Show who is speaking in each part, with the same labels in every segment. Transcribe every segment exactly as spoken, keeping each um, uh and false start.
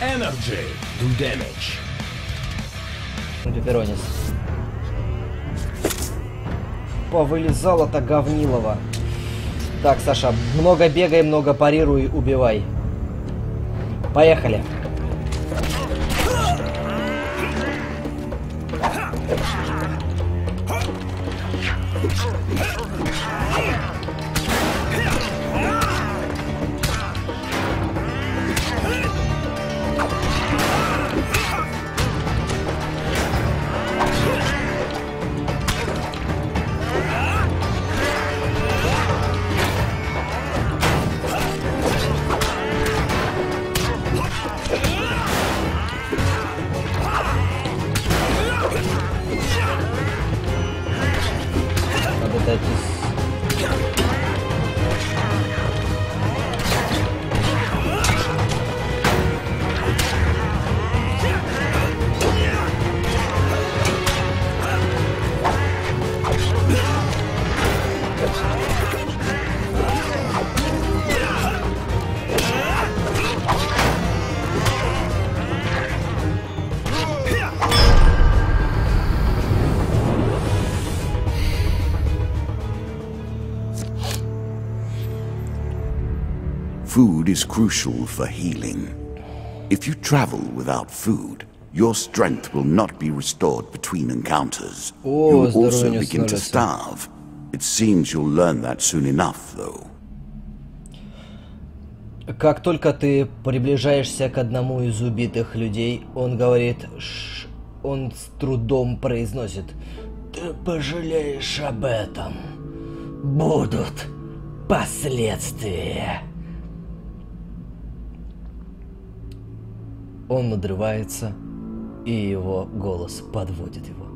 Speaker 1: Energy. Do damage.
Speaker 2: Пепперонис. Повылезало-то говнилово. Так, Саша, много бегай, много парируй, убивай. Поехали.
Speaker 3: Food is crucial for healing. If you travel without food, your strength will not be restored between encounters.
Speaker 2: О,
Speaker 3: you will also
Speaker 2: здоровье
Speaker 3: begin to
Speaker 2: становится.
Speaker 3: starve. It seems you'll learn that soon enough, though.
Speaker 2: Как только ты приближаешься к одному из убитых людей, он говорит, ш... он с трудом произносит: «Ты пожалеешь об этом. Будут последствия». Он надрывается, и его голос подводит его.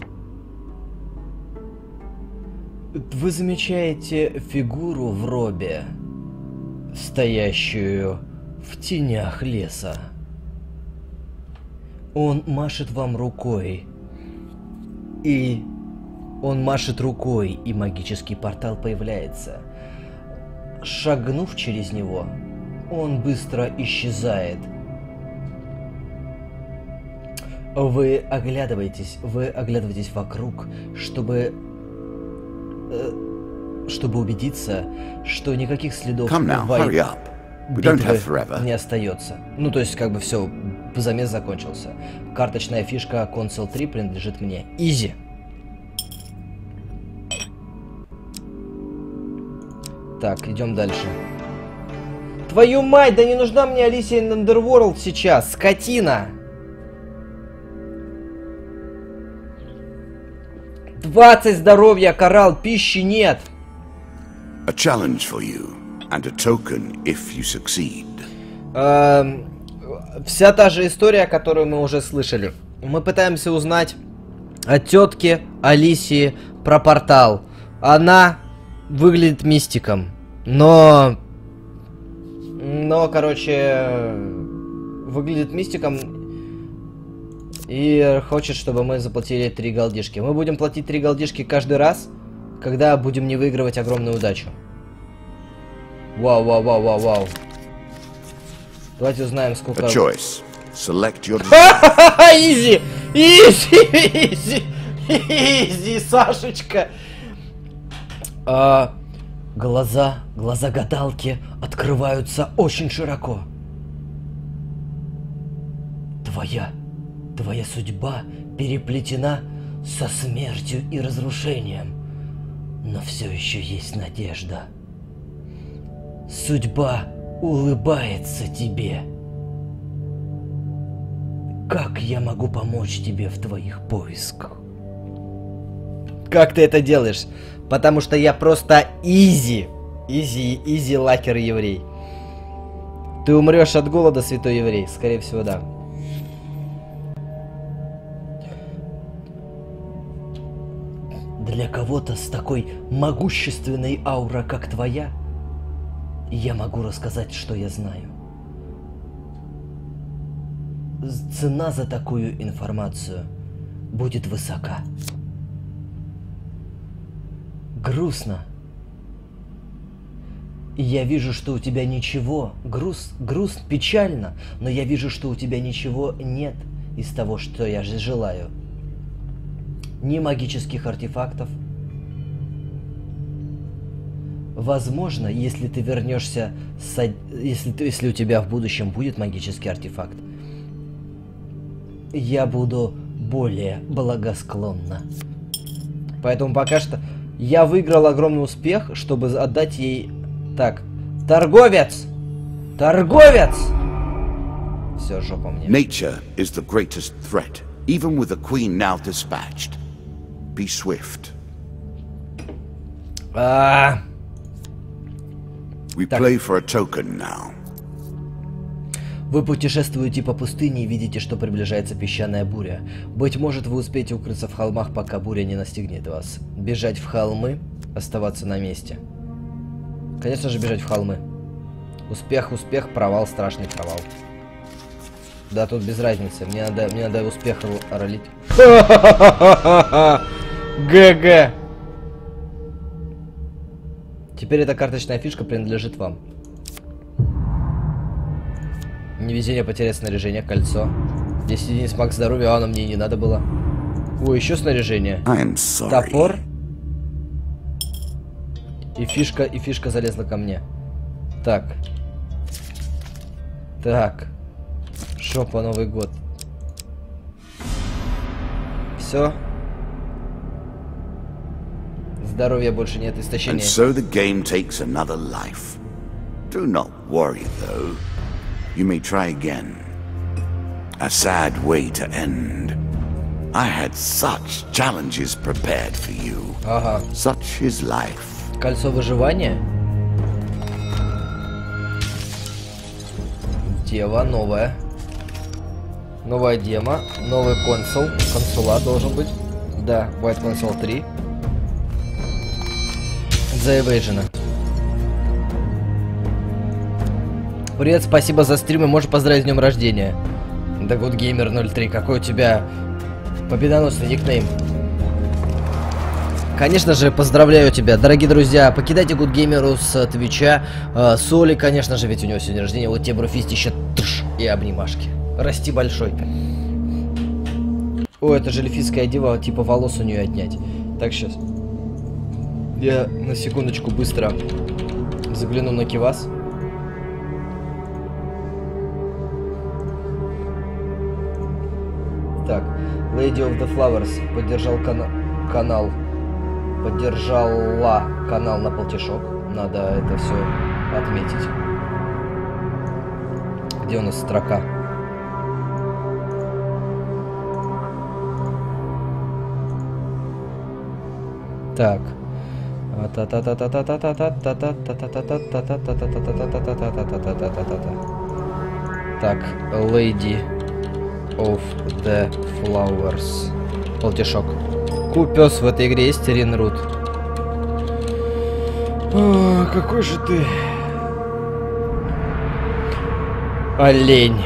Speaker 2: Вы замечаете фигуру в робе, стоящую в тенях леса. Он машет вам рукой, и он машет рукой, и магический портал появляется. Шагнув через него, он быстро исчезает. Вы оглядываетесь, вы оглядываетесь вокруг, чтобы, э, чтобы убедиться, что никаких следов битвы не остается. Ну, то есть, как бы все, замес закончился. Карточная фишка консоль три принадлежит мне. Изи. Так, идем дальше. Твою мать, да не нужна мне Алисия Underworld сейчас, скотина! двадцать здоровья, Коралл, пищи нет.
Speaker 3: A challenge for you and a token if you succeed.
Speaker 2: Эм, вся та же история, которую мы уже слышали. Мы пытаемся узнать от тетки Алисии про портал. Она выглядит мистиком, но, но, короче, выглядит мистиком. И хочет, чтобы мы заплатили три голдишки. Мы будем платить три голдишки каждый раз, когда будем не выигрывать огромную удачу. Вау, вау, вау, вау, вау. Давайте узнаем, сколько... Изи! Изи! Изи! Изи, Сашечка! А, глаза, глаза гадалки открываются очень широко. Твоя... Твоя судьба переплетена со смертью и разрушением, но все еще есть надежда. Судьба улыбается тебе. Как я могу помочь тебе в твоих поисках? Как ты это делаешь? Потому что я просто изи. Изи, изи лакер еврей. Ты умрешь от голода, святой еврей? Скорее всего, да. Для кого-то с такой могущественной аурой, как твоя, я могу рассказать, что я знаю. Цена за такую информацию будет высока. Грустно. Я вижу, что у тебя ничего. Груз, груз, печально. Но я вижу, что у тебя ничего нет из того, что я же желаю. Ни магических артефактов. Возможно, если ты вернешься, с... если, ты, если у тебя в будущем будет магический артефакт, я буду более благосклонна. Поэтому пока что я выиграл огромный успех, чтобы отдать ей... Так, торговец! Торговец! Все, жопа мне.
Speaker 3: Nature is the greatest threat, even with the queen now dispatched. Be swift.
Speaker 2: А.
Speaker 3: We play for a token now.
Speaker 2: Вы путешествуете по пустыне и видите, что приближается песчаная буря. Быть может, вы успеете укрыться в холмах, пока буря не настигнет вас. Бежать в холмы, оставаться на месте. Конечно же, бежать в холмы. Успех, успех, провал, страшный провал. Да, тут без разницы. Мне надо, мне надо успех ролить. ГГ. Теперь эта карточная фишка принадлежит вам. Невезение потерять снаряжение, кольцо. десять единиц маг здоровья, а оно мне и не надо было. Ой, еще снаряжение. Топор. И фишка, и фишка залезла ко мне. Так. Так. Шопа, Новый год. Все. Здоровья больше нет, истощения.
Speaker 3: And so the game takes another life. Do not worry though. You may try again. A sad way to end. I had such challenges prepared for you.
Speaker 2: Ага.
Speaker 3: Such is life.
Speaker 2: Кольцо выживания. Дева новая. Новая дема. Новый консул. Консула должен быть. Да, White Console три. The Evasion. Привет, спасибо за стрим и можешь поздравить с днем рождения. Да Good Gamer ноль три, какой у тебя победоносный никнейм. Конечно же, поздравляю тебя, дорогие друзья. Покидайте Good Gamer с Твича. Э, Соли, конечно же, ведь у него сегодня рождение. Вот тебе брофистище и обнимашки. Расти большой. О, это же эльфийская дева, типа волос у нее отнять. Так, сейчас. Я на секундочку быстро загляну на Кивас. Так, Lady of the Flowers поддержал кана канал. Поддержала канал на полтишок. Надо это все отметить. Где у нас строка? Так. Так, Lady of the Flowers. Полтишок. Купёс в этой игре есть Ринрут. О, какой же ты олень.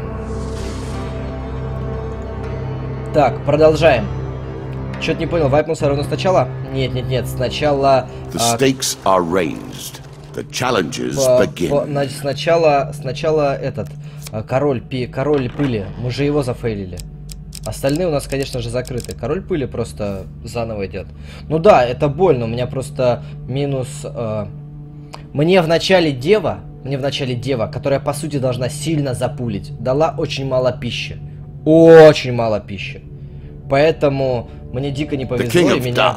Speaker 2: Так, продолжаем. Чё-то не понял, вайпнулся ровно сначала? Нет, нет, нет, сначала...
Speaker 3: The stakes are raised. The challenges begin.
Speaker 2: Значит, сначала, сначала этот, король, пи, король пыли. Мы же его зафейлили. Остальные у нас, конечно же, закрыты. Король пыли просто заново идет. Ну да, это больно. У меня просто минус... Э... Мне в начале дева, мне в начале дева, которая, по сути, должна сильно запулить, дала очень мало пищи. Очень мало пищи. Поэтому мне дико не повезло, и меня...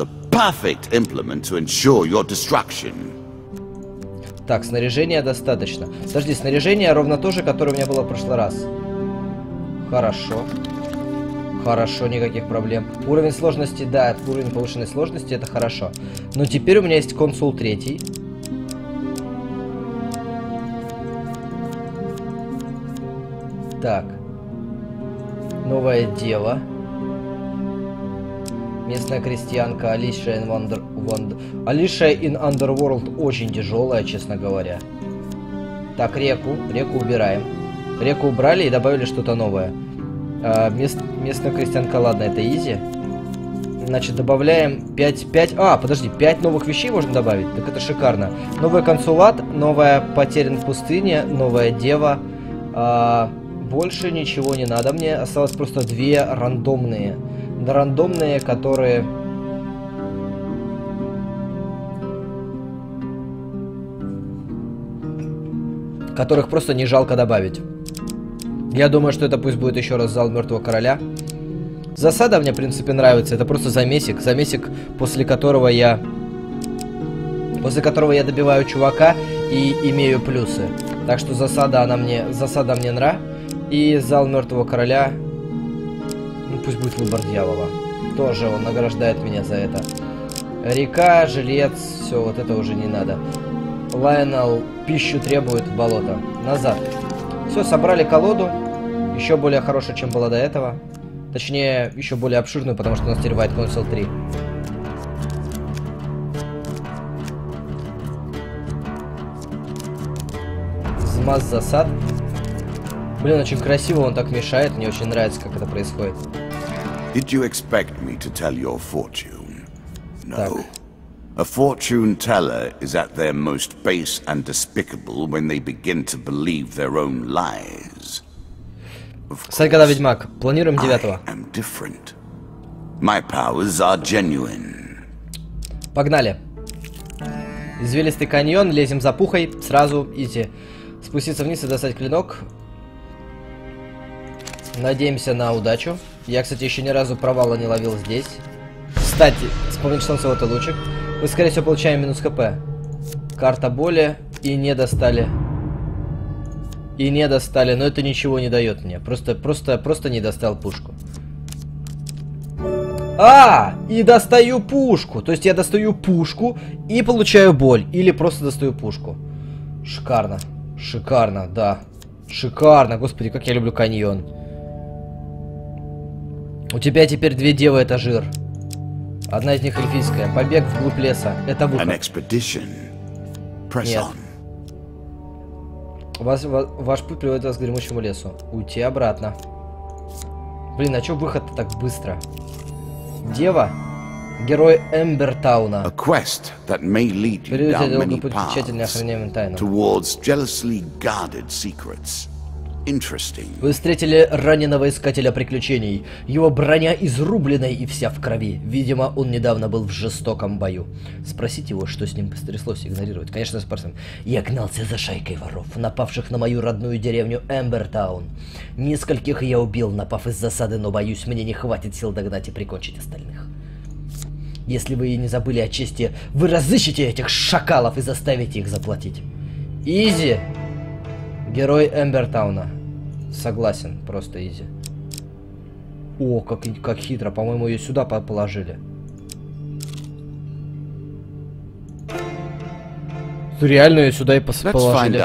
Speaker 2: Так, снаряжения достаточно. Подожди, снаряжение ровно то же, которое у меня было в прошлый раз. Хорошо. Хорошо, никаких проблем. Уровень сложности, да, уровень повышенной сложности, это хорошо. Но теперь у меня есть консул третий. Так. Новая дева. Местная крестьянка Алиша in Wonder... Wonder... Алиша in Underworld очень тяжелая, честно говоря. Так, реку. Реку убираем. Реку убрали и добавили что-то новое. А, мест... Местная крестьянка, ладно, это изи. Значит, добавляем пять, пять... А, подожди, пять новых вещей можно добавить? Так это шикарно. Новый консулат, новая потерян в пустыне, новая дева. А, больше ничего не надо мне. Осталось просто две рандомные. Рандомные, которые... Которых просто не жалко добавить. Я думаю, что это пусть будет еще раз зал Мертвого Короля. Засада мне, в принципе, нравится. Это просто замесик. Замесик, после которого я... После которого я добиваю чувака и имею плюсы. Так что засада, она мне... Засада мне нра. И зал Мертвого Короля... Ну, пусть будет выбор дьявола. Тоже он награждает меня за это. Река, жилец, все, вот это уже не надо. Лайонел пищу требует в болото. Назад. Все, собрали колоду. Еще более хорошая, чем была до этого. Точнее, еще более обширную, потому что у нас теперь White Council три. Взмаз засад. Блин, очень красиво он так мешает. Мне очень нравится, как это происходит.
Speaker 3: Did you expect me to tell your fortune? No.
Speaker 2: Так.
Speaker 3: A fortune teller is at their most base and despicable when they begin to believe their own lies.
Speaker 2: Кстати, когда Ведьмак. Планируем девятого.
Speaker 3: I am different. My powers are genuine.
Speaker 2: Погнали. Извилистый каньон, лезем за пухой, сразу изи. Спуститься вниз и достать клинок. Надеемся на удачу. Я, кстати, еще ни разу провала не ловил здесь. Кстати, вспомнить солнцевый лучик. Мы, скорее всего, получаем минус ХП. Карта боли. И не достали. И не достали. Но это ничего не дает мне. Просто, просто, просто не достал пушку. А! И достаю пушку. То есть я достаю пушку и получаю боль. Или просто достаю пушку. Шикарно. Шикарно, да. Шикарно. Господи, как я люблю каньон. У тебя теперь две девы, это жир. Одна из них эльфийская. Побег вглубь леса. Это выход. Нет. Вас, ва, ваш путь приводит вас к гремучему лесу. Уйти обратно. Блин, а чё выход-то так быстро? Дева. Герой Эмбертауна. Перейдите долгий путь к тщательно охраняемым тайнам. Вы встретили раненого искателя приключений. Его броня изрубленная и вся в крови. Видимо, он недавно был в жестоком бою. Спросите его, что с ним стряслось, игнорировать. Конечно, спросим. Я гнался за шайкой воров, напавших на мою родную деревню Эмбертаун. Нескольких я убил, напав из засады, но боюсь, мне не хватит сил догнать и прикончить остальных. Если вы и не забыли о чести, вы разыщете этих шакалов и заставите их заплатить. Изи. Герой Эмбертауна. Согласен, просто изи. О, как, как хитро. По-моему, ее сюда положили. Реально ее сюда и положили.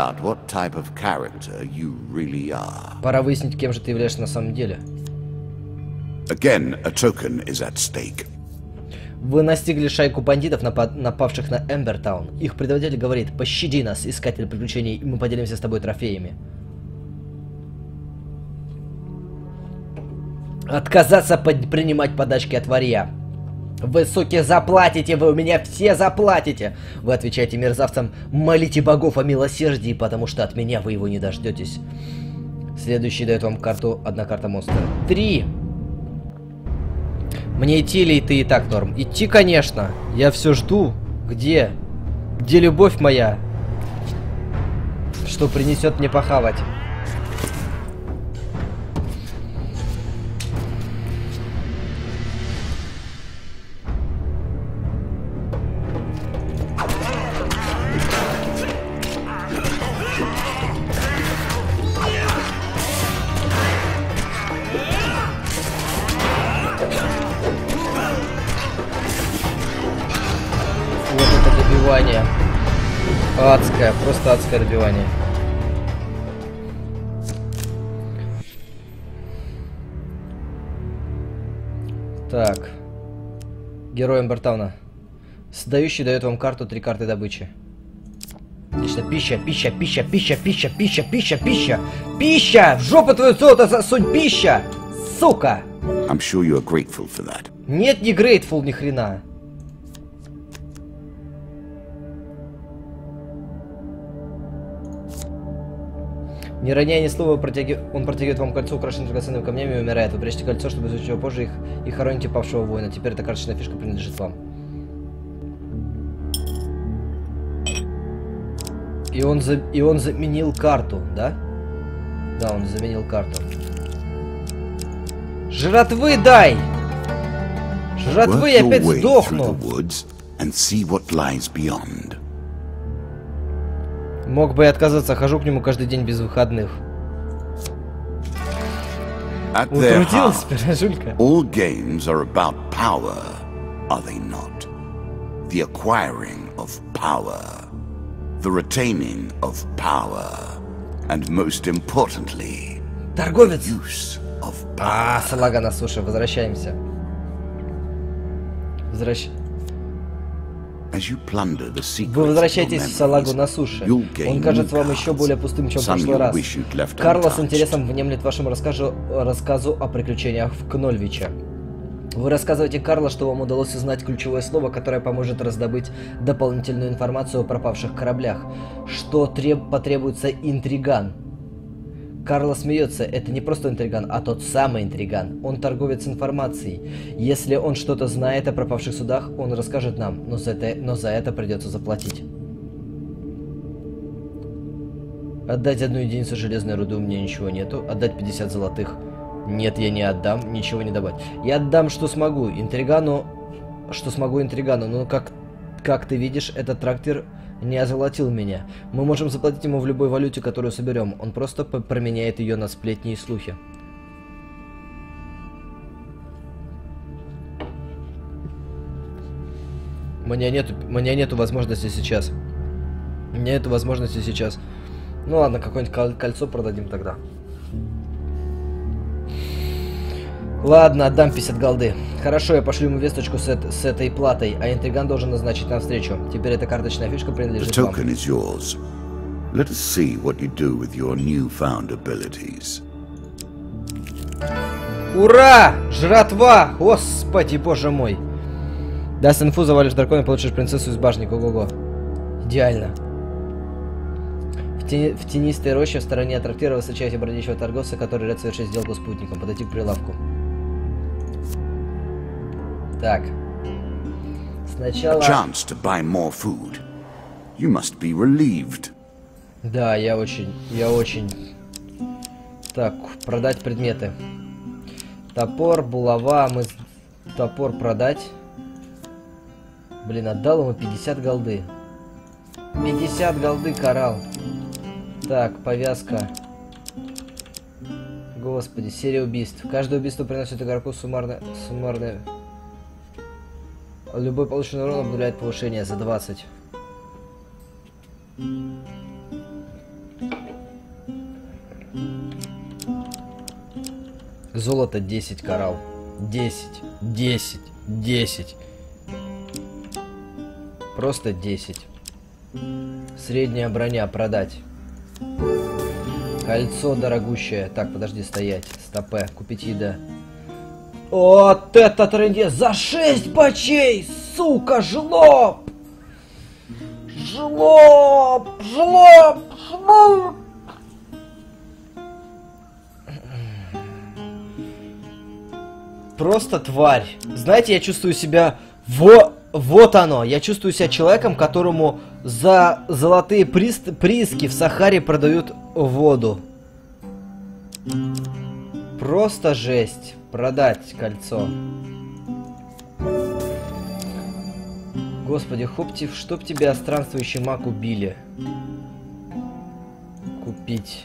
Speaker 2: Really Пора выяснить, кем же ты являешься на самом деле.
Speaker 3: Again, a token is at stake.
Speaker 2: Вы настигли шайку бандитов, напад напавших на Эмбертаун. Их предводитель говорит: пощади нас, искатель приключений, и мы поделимся с тобой трофеями. Отказаться под принимать подачки от варья. Вы, суки, заплатите, вы у меня все заплатите. Вы отвечаете мерзавцам: молите богов о милосердии, потому что от меня вы его не дождетесь. Следующий дает вам карту, одна карта монстра. Три. Мне идти или ты и так норм? Идти, конечно. Я все жду. Где? Где любовь моя? Что принесет мне похавать? Адское, просто адское добивание. Так. Герой Эмбертауна. Создающий дает вам карту, три карты добычи. Отлично. Пища, пища, пища, пища, пища, пища, пища, пища. Пища! В жопу твою золото засунь, пища! Сука!
Speaker 3: I'm sure you are grateful for that.
Speaker 2: Нет, не Grateful, ни хрена. Не роняя ни слова, протяги... он протягивает вам кольцо, украшенное драгоценными камнями, и умирает. Вы прячете кольцо, чтобы изучить его позже их и хороните павшего воина. Теперь эта карточная фишка принадлежит вам. И он, за... и он заменил карту, да? Да, он заменил карту. Жратвы дай! Жратвы, я опять сдохну! Мог бы и отказаться, хожу к нему каждый день без выходных. Утрудилась, пирожулька.
Speaker 3: All games are about power, are they not? The acquiring of power, the retaining of power, and most importantly,
Speaker 2: торговец.
Speaker 3: Use of power.
Speaker 2: А, салага на суше, возвращаемся. Возвращ... Вы возвращаетесь в Салагу на суше. Он кажется вам еще более пустым, чем в прошлый раз. Карло с интересом внемлет вашему рассказу, рассказу о приключениях в Кнольвиче. Вы рассказываете Карло, что вам удалось узнать ключевое слово, которое поможет раздобыть дополнительную информацию о пропавших кораблях. Что треб... потребуется интриган. Карло смеется, это не просто интриган, а тот самый интриган. Он торговец информацией. Если он что-то знает о пропавших судах, он расскажет нам, но за это, но за это придется заплатить. Отдать одну единицу железной руды у меня ничего нету. Отдать пятьдесят золотых. Нет, я не отдам, ничего не добавить. Я отдам, что смогу. Интригану, что смогу интригану. Но как, как ты видишь, этот трактир не озолотил меня. Мы можем заплатить ему в любой валюте, которую соберем. Он просто променяет ее на сплетни и слухи. У меня нету, у меня нету возможности сейчас. У меня нету возможности сейчас. Ну ладно, какое-нибудь кольцо продадим тогда. Ладно, отдам пятьдесят голды. Хорошо, я пошлю ему весточку с, эт с этой платой, а интриган должен назначить нам встречу. Теперь эта карточная фишка принадлежит вам. Ура! Жратва! Господи, боже мой! Даст инфу, завалишь дракона и получишь принцессу из башни. Ого-го. Идеально. В, тени, в тенистой роще в стороне от трактира вы встречаете бродячего торговца, который рад совершить сделку с путником. Подойти к прилавку. Так. Сначала... Да, я очень, я очень... Так, продать предметы. Топор, булава, мы... Топор продать. Блин, отдал ему пятьдесят голды. пятьдесят голды, коралл. Так, повязка. Господи, серия убийств. Каждое убийство приносит игроку суммарное... Суммарное... Любой полученный урон обнуляет повышение за двадцать. Золото десять, коралл. десять, десять, десять. Просто десять. Средняя броня продать. Кольцо дорогущее. Так, подожди, стоять. Стопе, купить еда. Вот это трындец! За шесть бачей! Сука, жлоб! Жлоб! Жлоб! Жлоб! Просто тварь. Знаете, я чувствую себя... Во... Вот оно. Я чувствую себя человеком, которому за золотые приз... прииски в Сахаре продают воду. Просто жесть. Продать кольцо. Господи, хоп-ти, чтоб тебя странствующий маг убили. Купить.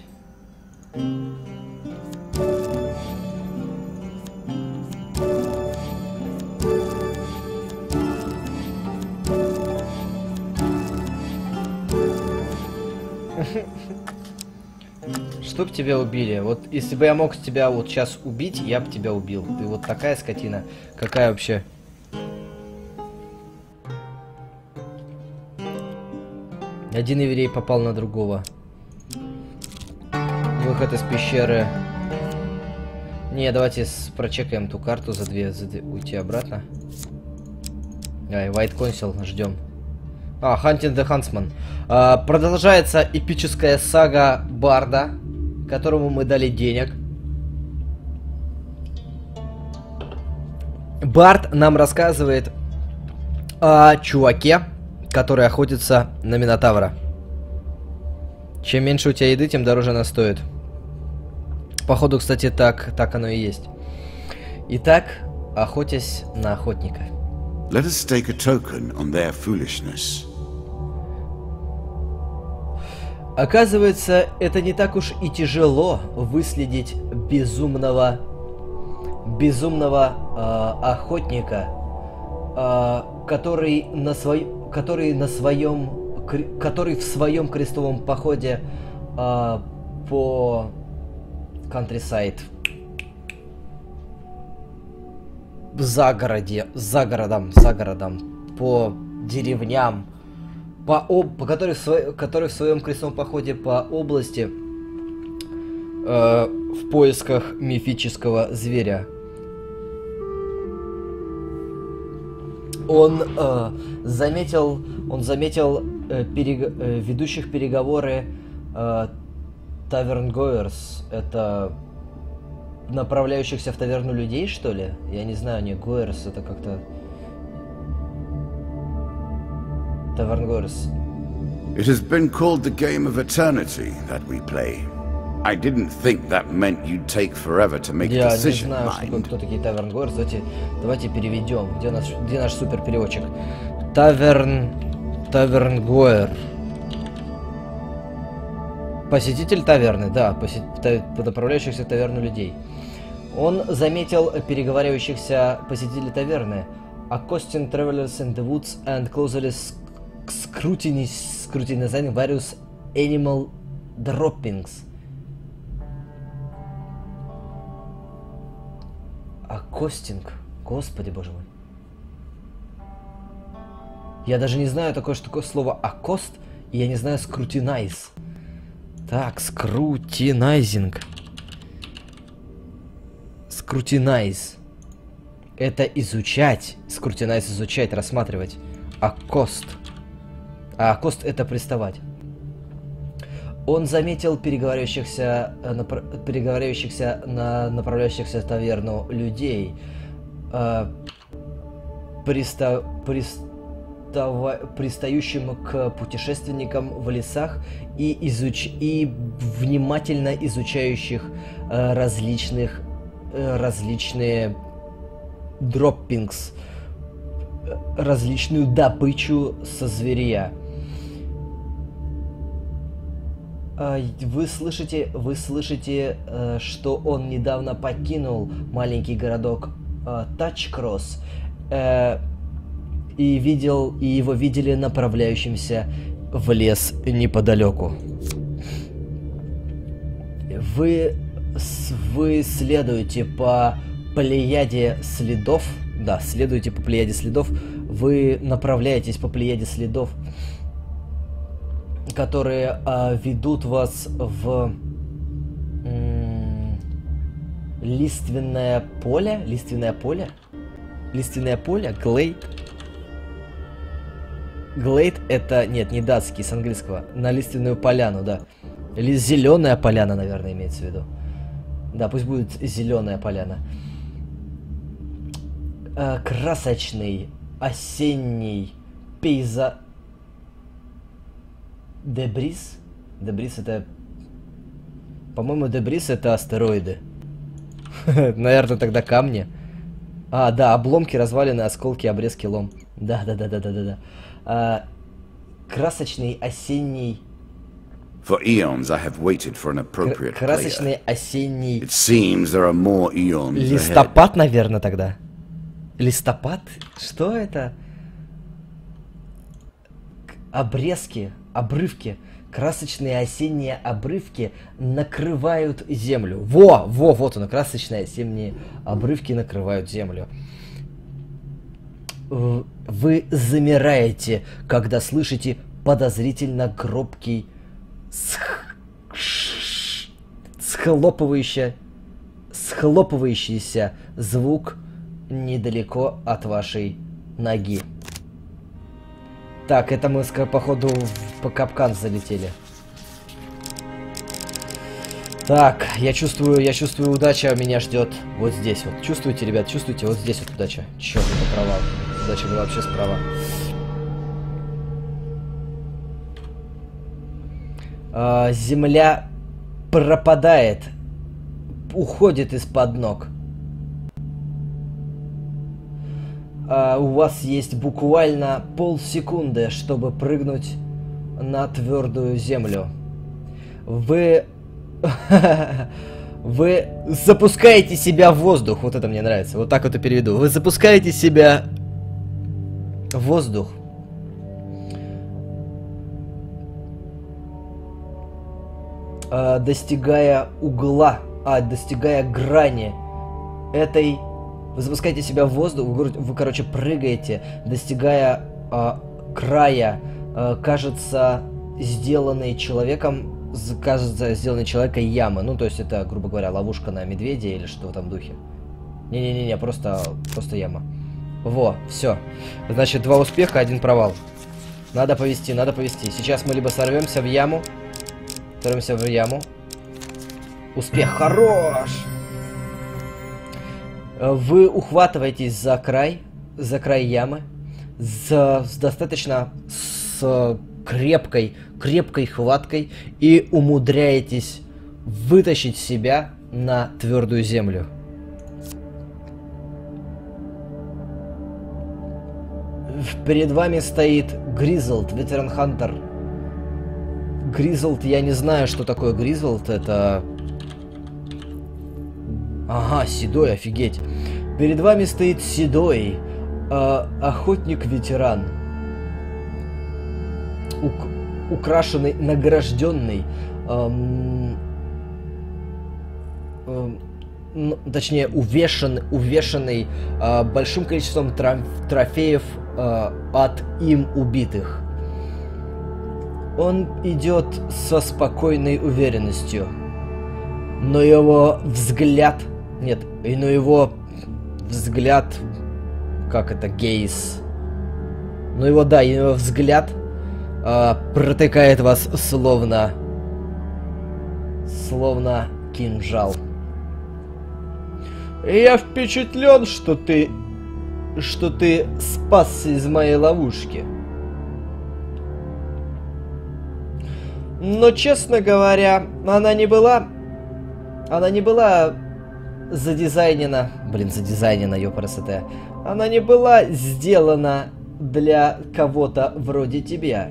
Speaker 2: Чтоб тебя убили. Вот если бы я мог тебя вот сейчас убить, я бы тебя убил. Ты вот такая скотина. Какая вообще? Один еврей попал на другого. Выход из пещеры. Не, давайте с... прочекаем ту карту за две, за две... Уйти обратно. Давай, White Council, ждем. А, Hunting the Huntsman. А, продолжается эпическая сага Барда, которому мы дали денег. Бард нам рассказывает о чуваке, который охотится на Минотавра. Чем меньше у тебя еды, тем дороже она стоит. Походу, кстати, так, так оно и есть. Итак, охотясь на охотника.
Speaker 3: Let us stake a token on their foolishness.
Speaker 2: Оказывается, это не так уж и тяжело выследить безумного, безумного э, охотника, э, который на свой, который на своем, который в своем крестовом походе э, по Countryside, за городе, за городом, за городом, по деревням, по об, по который в, свой, который в своем крестном походе по области э, в поисках мифического зверя. Он э, заметил, он заметил э, перег, э, ведущих переговоры э, Тавернгоерс. Это направляющихся в таверну людей, что ли? Я не знаю, не Гоерс, это как-то... Тавернгоерс.
Speaker 3: It has been called the game of eternity that we play. I didn't think that meant you'd take forever to make a
Speaker 2: Я
Speaker 3: decision,
Speaker 2: не знаю, что, кто такие Тавернгоерс. Давайте, давайте переведем. Где наш, где наш супер переводчик? Таверн... Тавернгоер. Посетитель таверны, да, посет... направляющихся в таверну людей. Он заметил переговаривающихся посетителей таверны. Accosting travelers in the woods and closely scrutinizing various animal droppings. Accosting. Господи боже мой. Я даже не знаю такое, что такое слово accost, и я не знаю scrutinize. Так, скрутинайзинг. Скрутинайз. Это изучать. Скрутинайз изучать, рассматривать. Аккост. А аккост это приставать. Он заметил переговаривающихся, напр... переговаривающихся на направляющихся в таверну людей. Э, приста... Приста... пристающим к путешественникам в лесах и, изуч... и внимательно изучающих э, различных э, различные дроппингс, различную добычу со зверя. Э, вы слышите, вы слышите, э, что он недавно покинул маленький городок э, Тачкросс. Э, И видел, и его видели направляющимся в лес неподалеку. Вы, вы следуете по плеяде следов. Да, следуете по плеяде следов. Вы направляетесь по плеяде следов, которые а, ведут вас в м- лиственное поле. Лиственное поле? Лиственное поле? Глейд? Глейд это... Нет, не датский, с английского. На лиственную поляну, да. Или зеленая поляна, наверное, имеется в виду. Да, пусть будет зеленая поляна. Э, красочный, осенний пейза... Дебрис? Дебрис это... По-моему, дебрис это астероиды. Наверное, тогда камни. А, да, обломки, развалины, осколки, обрезки, лом. Да, да, да, да, да, да, да. Uh, красочный осенний.
Speaker 3: For eons I have waited for an appropriate
Speaker 2: Кр красочный player. Осенний.
Speaker 3: It seems there are more eons
Speaker 2: Листопад,
Speaker 3: ahead.
Speaker 2: Наверное, тогда. Листопад? Что это? Обрезки, обрывки. Красочные осенние обрывки накрывают землю. Во, во, вот оно, красочные осенние обрывки накрывают землю. Вы замираете, когда слышите подозрительно громкий сх... схлопывающий, схлопывающийся звук недалеко от вашей ноги. Так, это мы, походу, в капкан залетели. Так, я чувствую, я чувствую, удача меня ждет вот здесь вот. Чувствуете, ребят, чувствуете? Вот здесь вот удача. Черт, это провал. Удача была вообще справа. А, земля пропадает. Уходит из-под ног. А, у вас есть буквально полсекунды, чтобы прыгнуть на твердую землю. Вы... Вы запускаете себя в воздух. Вот это мне нравится. Вот так вот и переведу. Вы запускаете себя в воздух. Э, достигая угла, а, достигая грани этой... Вы запускаете себя в воздух, вы, вы короче, прыгаете, достигая э, края, э, кажется, сделанной человеком, кажется, сделанной человека ямы. Ну, то есть это, грубо говоря, ловушка на медведя или что в этом духе. Не-не-не, просто, просто яма. Во, все. Значит, два успеха, один провал. Надо повести, надо повести. Сейчас мы либо сорвемся в яму, сорвемся в яму. Успех, хорош! Вы ухватываетесь за край, за край ямы, с, с достаточно с крепкой, крепкой хваткой и умудряетесь вытащить себя на твердую землю. Перед вами стоит Гризлд, ветеран Хантер. Гризлд, я не знаю, что такое Гризлд, это... Ага, седой, офигеть. Перед вами стоит седой, э, охотник-ветеран. Ук украшенный, награжденный, эм, эм, ну, точнее, увешан, увешанный э, большим количеством троф трофеев э, от им убитых. Он идет со спокойной уверенностью, но его взгляд... Нет, но его взгляд, как это, гейз, но его, да, его взгляд э, протыкает вас словно, словно кинжал. Я впечатлен, что ты, что ты спасся из моей ловушки. Но, честно говоря, она не была, она не была... задизайнена, блин, задизайнена, ёпрст, она не была сделана для кого-то вроде тебя,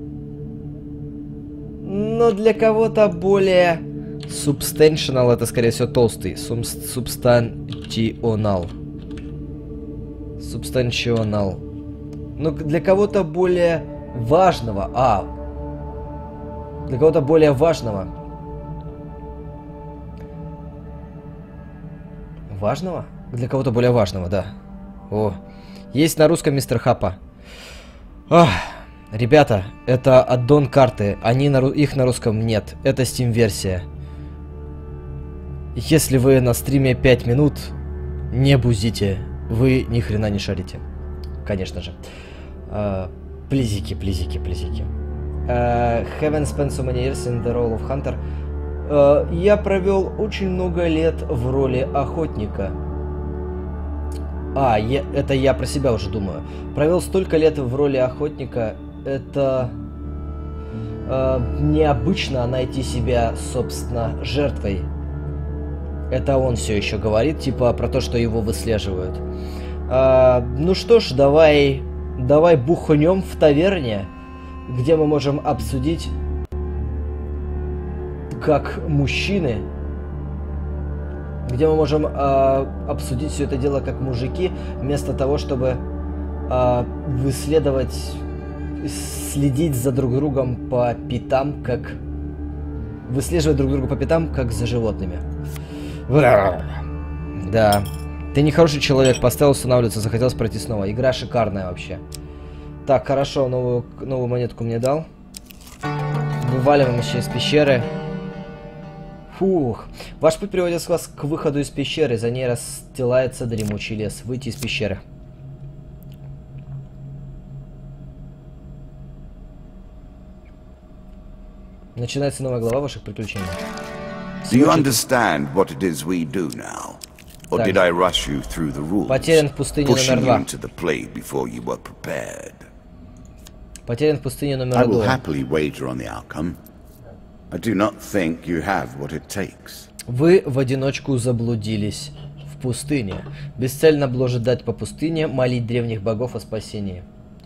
Speaker 2: но для кого-то более substantial, это скорее всего толстый, substantional, substantional, но для кого-то более важного, а, для кого-то более важного. Важного? Для кого-то более важного, да. О, есть на русском мистер Хапа. Ах, ребята, это аддон карты. Они на, их на русском нет. Это Steam-версия. Если вы на стриме пять минут, не бузите. Вы ни хрена не шарите. Конечно же. Uh, плизики, плизики, плизики. Uh, haven't spent so many years in the role of hunter. Uh, я провел очень много лет в роли охотника. А, я, это я про себя уже думаю. Провел столько лет в роли охотника. Это uh, необычно найти себя, собственно, жертвой. Это он все еще говорит, типа про то, что его выслеживают. Uh, ну что ж, давай, давай бухнем в таверне, где мы можем обсудить, как мужчины, где мы можем э, обсудить все это дело как мужики, вместо того, чтобы э, выследовать, следить за друг другом по пятам, как... Выслеживать друг друга по пятам, как за животными. Да. Ты нехороший человек, поставил устанавливаться, захотелось пройти снова. Игра шикарная вообще. Так, хорошо, новую, новую монетку мне дал. Вываливаем еще из пещеры. Фух. Ваш путь приводит вас к выходу из пещеры. За ней расстилается дремучий лес. Выйти из пещеры. Начинается новая глава ваших приключений.
Speaker 3: Do you understand what it is we do now? Or did I rush you through the rules,
Speaker 2: Потерян в пустыне
Speaker 3: pushing
Speaker 2: номер
Speaker 3: you
Speaker 2: два.
Speaker 3: into the play before you were prepared?
Speaker 2: Потерян в пустыне
Speaker 3: I
Speaker 2: номер
Speaker 3: will
Speaker 2: два.
Speaker 3: happily wager on the outcome. I do not think you have what it takes.
Speaker 2: Вы в одиночку заблудились в пустыне. Бесцельно блуждать по пустыне, молить древних богов о спасении.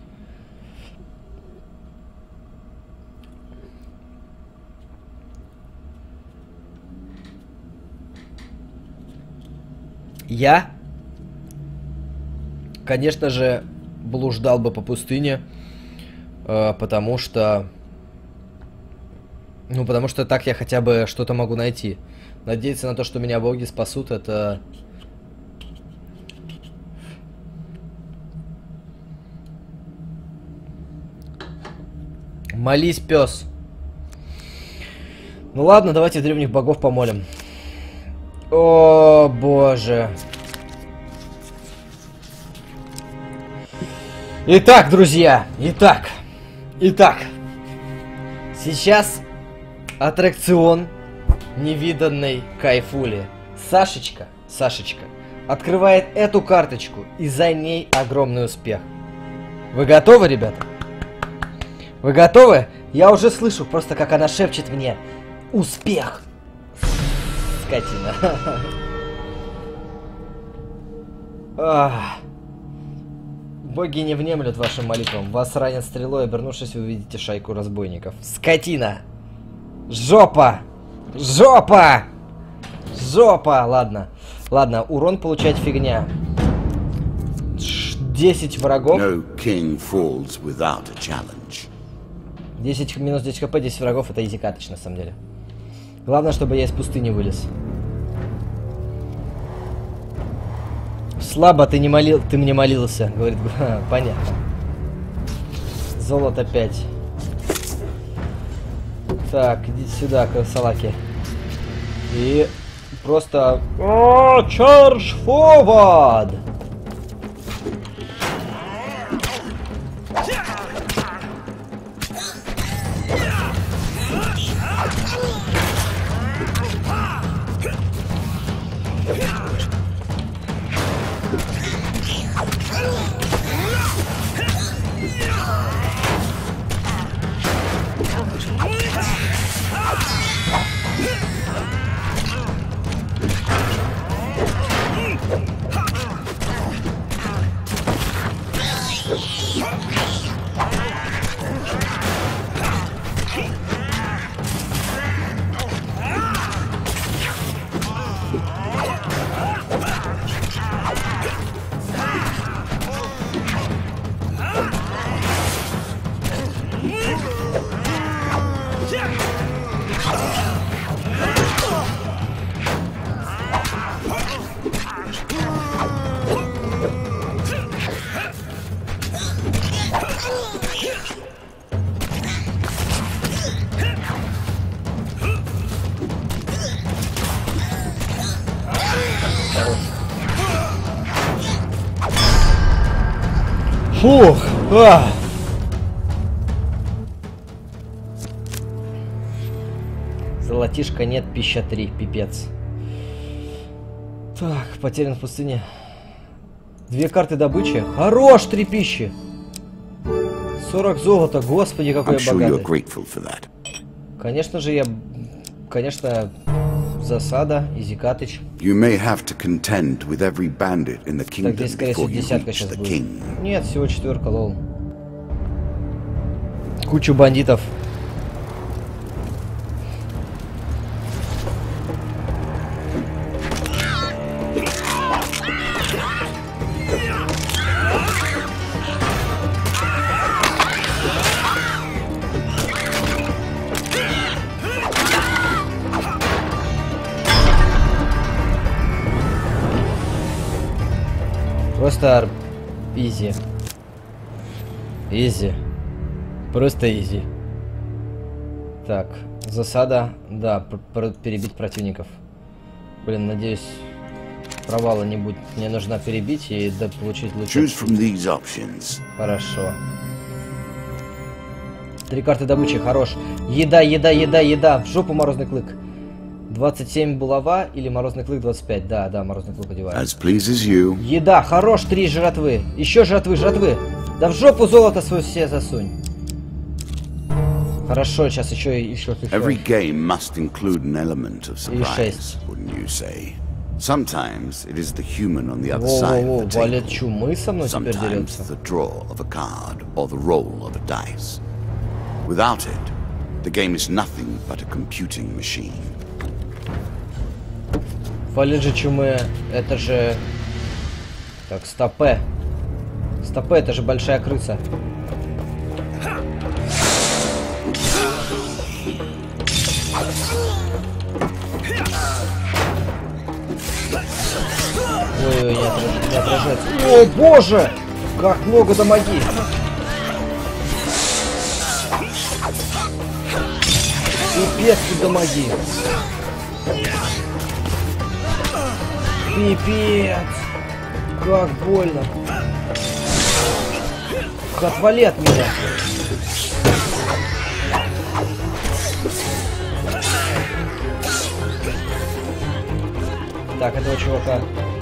Speaker 2: Я, конечно же, блуждал бы по пустыне, э, потому что... Ну, потому что так я хотя бы что-то могу найти. Надеяться на то, что меня боги спасут, это... Молись, пес. Ну ладно, давайте древних богов помолим. О, боже. Итак, друзья, итак, итак, сейчас аттракцион невиданной кайфули. Сашечка, Сашечка открывает эту карточку, и за ней огромный успех. Вы готовы, ребята? Вы готовы? Я уже слышу просто, как она шепчет мне: успех! Скотина. Ах. Боги не внемлют вашим молитвам. Вас ранят стрелой, обернувшись, вы увидите шайку разбойников. Скотина! Жопа! Жопа! Жопа! Ладно. Ладно, урон получать фигня. десять врагов.
Speaker 3: No king falls without a challenge.
Speaker 2: десять минус десять хп, десять врагов, это изи катыч на самом деле. Главное, чтобы я из пустыни вылез. Слабо ты не молил, ты мне молился, говорит. Понятно. Золото пять. Так, идите сюда, красалаки. И просто... О, charge forward! Фух! А! Золотишко нет, пища три, пипец. Так, потерян в пустыне. Две карты добычи. Хорош, три пищи. сорок золота, господи, какой я богатый. Конечно же, я... Конечно, засада, изикатыч. Так, здесь, скорее всего, десятка сейчас будет. Нет, всего четверка, лол. Кучу бандитов. Просто изи. Изи. Просто изи. Так, Засада, да, пр пр перебить противников. Блин, надеюсь, провала не будет. Мне нужно перебить и да, получить лучше. Хорошо. Три карты добычи, хорош. Еда, еда, еда, еда. В жопу морозный клык. двадцать семь булава или морозный клык двадцать пять. Да, да, морозный клык одеваю. Еда, хорош, три жратвы. Еще жратвы, жратвы. Да в жопу золото свое все засунь. Хорошо, сейчас еще еще еще.
Speaker 3: Every game must include an element of surprise, wouldn't you say? Sometimes it is the human on the other side of the table. Sometimes the draw of a card or the roll of a dice. Without it, the game is nothing but a computing machine.
Speaker 2: Валет же чумы, это же... Так, стопе. Стопе, это же большая крыса. Ой-ой, не отражается. О, боже! Как много дамаги! Пипец, тут дамаги! Пипец! Как больно! Отвали от меня! Так, этого чувака.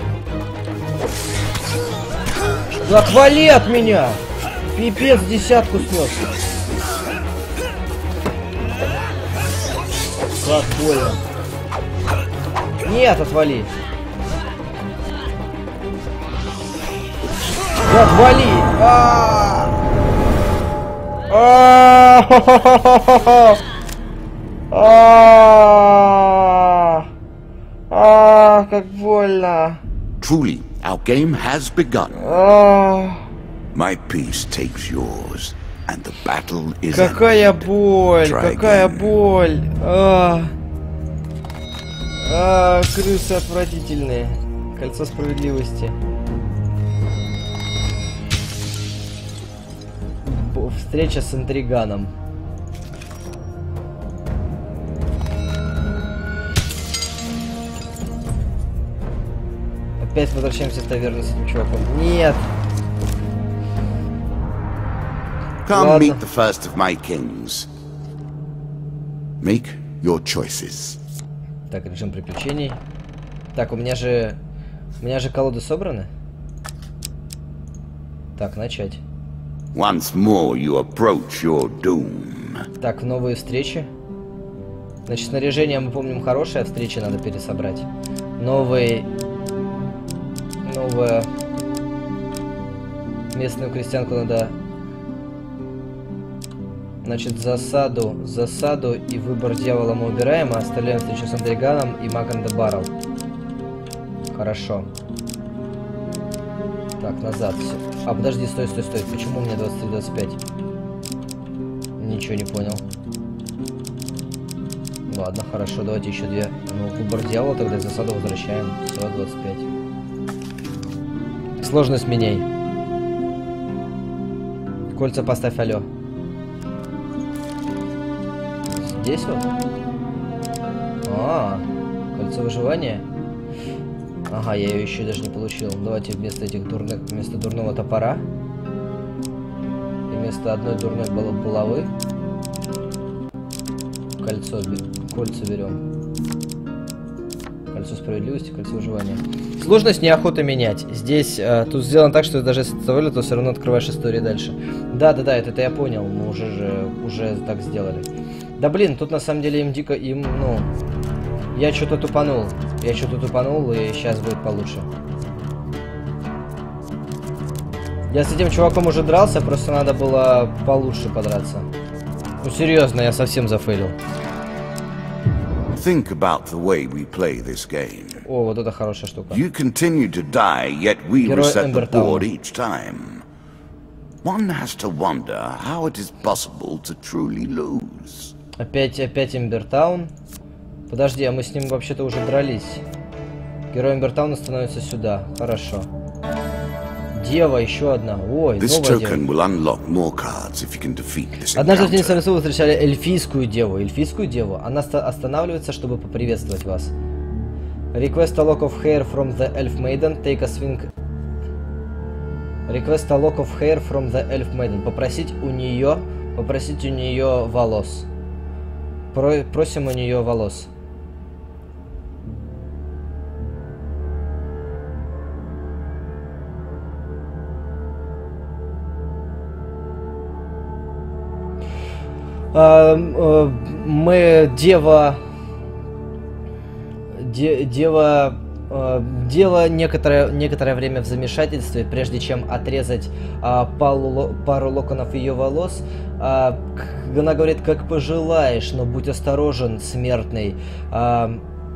Speaker 2: Да отвали от меня! Пипец, десятку снес. Как больно. Нет, отвали. Да отвали! А, как больно.
Speaker 3: Truly, our game has begun. My piece takes yours, and the battle is ended.
Speaker 2: Какая боль, какая боль. А, а, крысы отвратительные. Кольцо справедливости. Встреча с интриганом. Опять возвращаемся в таверну с этим чуваком. Нет!
Speaker 3: Come meet the first of my kings. Make your choices.
Speaker 2: Так, режим приключений. Так, у меня же... У меня же колоды собраны. Так, начать.
Speaker 3: Once more you approach your doom.
Speaker 2: Так, новые встречи. Значит, снаряжение мы помним хорошее, а встречи надо пересобрать. Новые... Новая... Местную крестьянку надо... Значит, засаду, засаду и выбор дьявола мы убираем, а оставляем встречу с Андриганом и Маган де Баррел. Хорошо. Так, назад все. А, подожди, стой, стой, стой. Почему у меня двадцать три двадцать пять? Ничего не понял. Ладно, хорошо, давайте еще две. Ну, выбор дьявола, тогда засаду возвращаем. Все, двадцать пять. Сложность меняй. Кольца поставь, алло. Здесь вот? А, кольцо выживания. Ага, я ее еще даже не получил. Давайте вместо этих дурных, вместо дурного топора и вместо одной дурной булавы кольцо, кольца берем. Кольцо справедливости, кольцо выживания. Сложность неохота менять. Здесь э, тут сделано так, что даже если ты завалил, то все равно открываешь историю дальше. Да, да, да, это, это я понял. Мы уже же уже так сделали. Да блин, тут на самом деле им дико, им, ну, я что-то тупанул. Я что-то тупанул, и сейчас будет получше. Я с этим чуваком уже дрался, просто надо было получше подраться. Ну серьезно, я совсем зафейлил.
Speaker 3: Think about the way we play this game.
Speaker 2: О, вот это хорошая штука.
Speaker 3: You continue to die, yet we reset the board each time. One has to wonder how it is possible to truly lose.
Speaker 2: Опять, опять Эмбертаун. Подожди, а мы с ним вообще-то уже дрались. Герой Эмбертауна становится сюда. Хорошо. Дева, еще одна. Ой, новая дева. Однажды в день Солнца вы встречали эльфийскую деву. Эльфийскую деву. Она останавливается, чтобы поприветствовать вас. Request a lock of hair from the elf maiden. Take a swing. Request a lock of hair from the elf maiden. Попросить у нее, попросить у нее волос. Про, просим у нее волос. А, а, мы дева, де, дева, а, дело некоторое некоторое время в замешательстве, прежде чем отрезать а, пару, пару локонов ее волос. А, она говорит, как пожелаешь, но будь осторожен, смертный. А,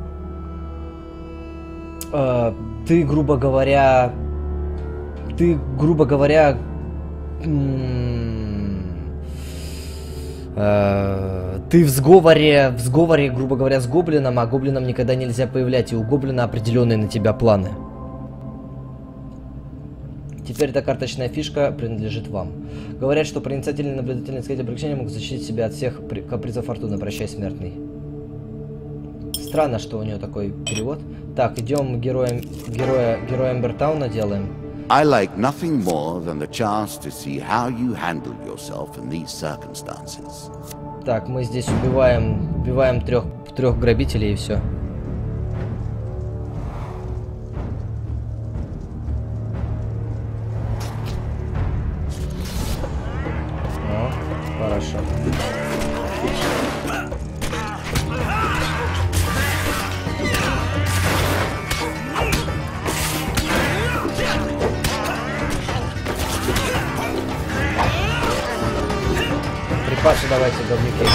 Speaker 2: а, ты, грубо говоря, ты, грубо говоря. Ты в сговоре, в сговоре, грубо говоря, с гоблином, а гоблинам никогда нельзя появлять, и у гоблина определенные на тебя планы. Теперь эта карточная фишка принадлежит вам. Говорят, что проницательные наблюдательные искатели облегчения могут защитить себя от всех капризов фортуны. Прощай, смертный. Странно, что у нее такой перевод. Так, идем героем, героя, героя Эмбертауна делаем.
Speaker 3: I like nothing more than the chance to see how you handle yourself in these circumstances.
Speaker 2: Так, мы здесь убиваем, убиваем трех, трех грабителей и все. О, хорошо. Припасы давайте, говнюки.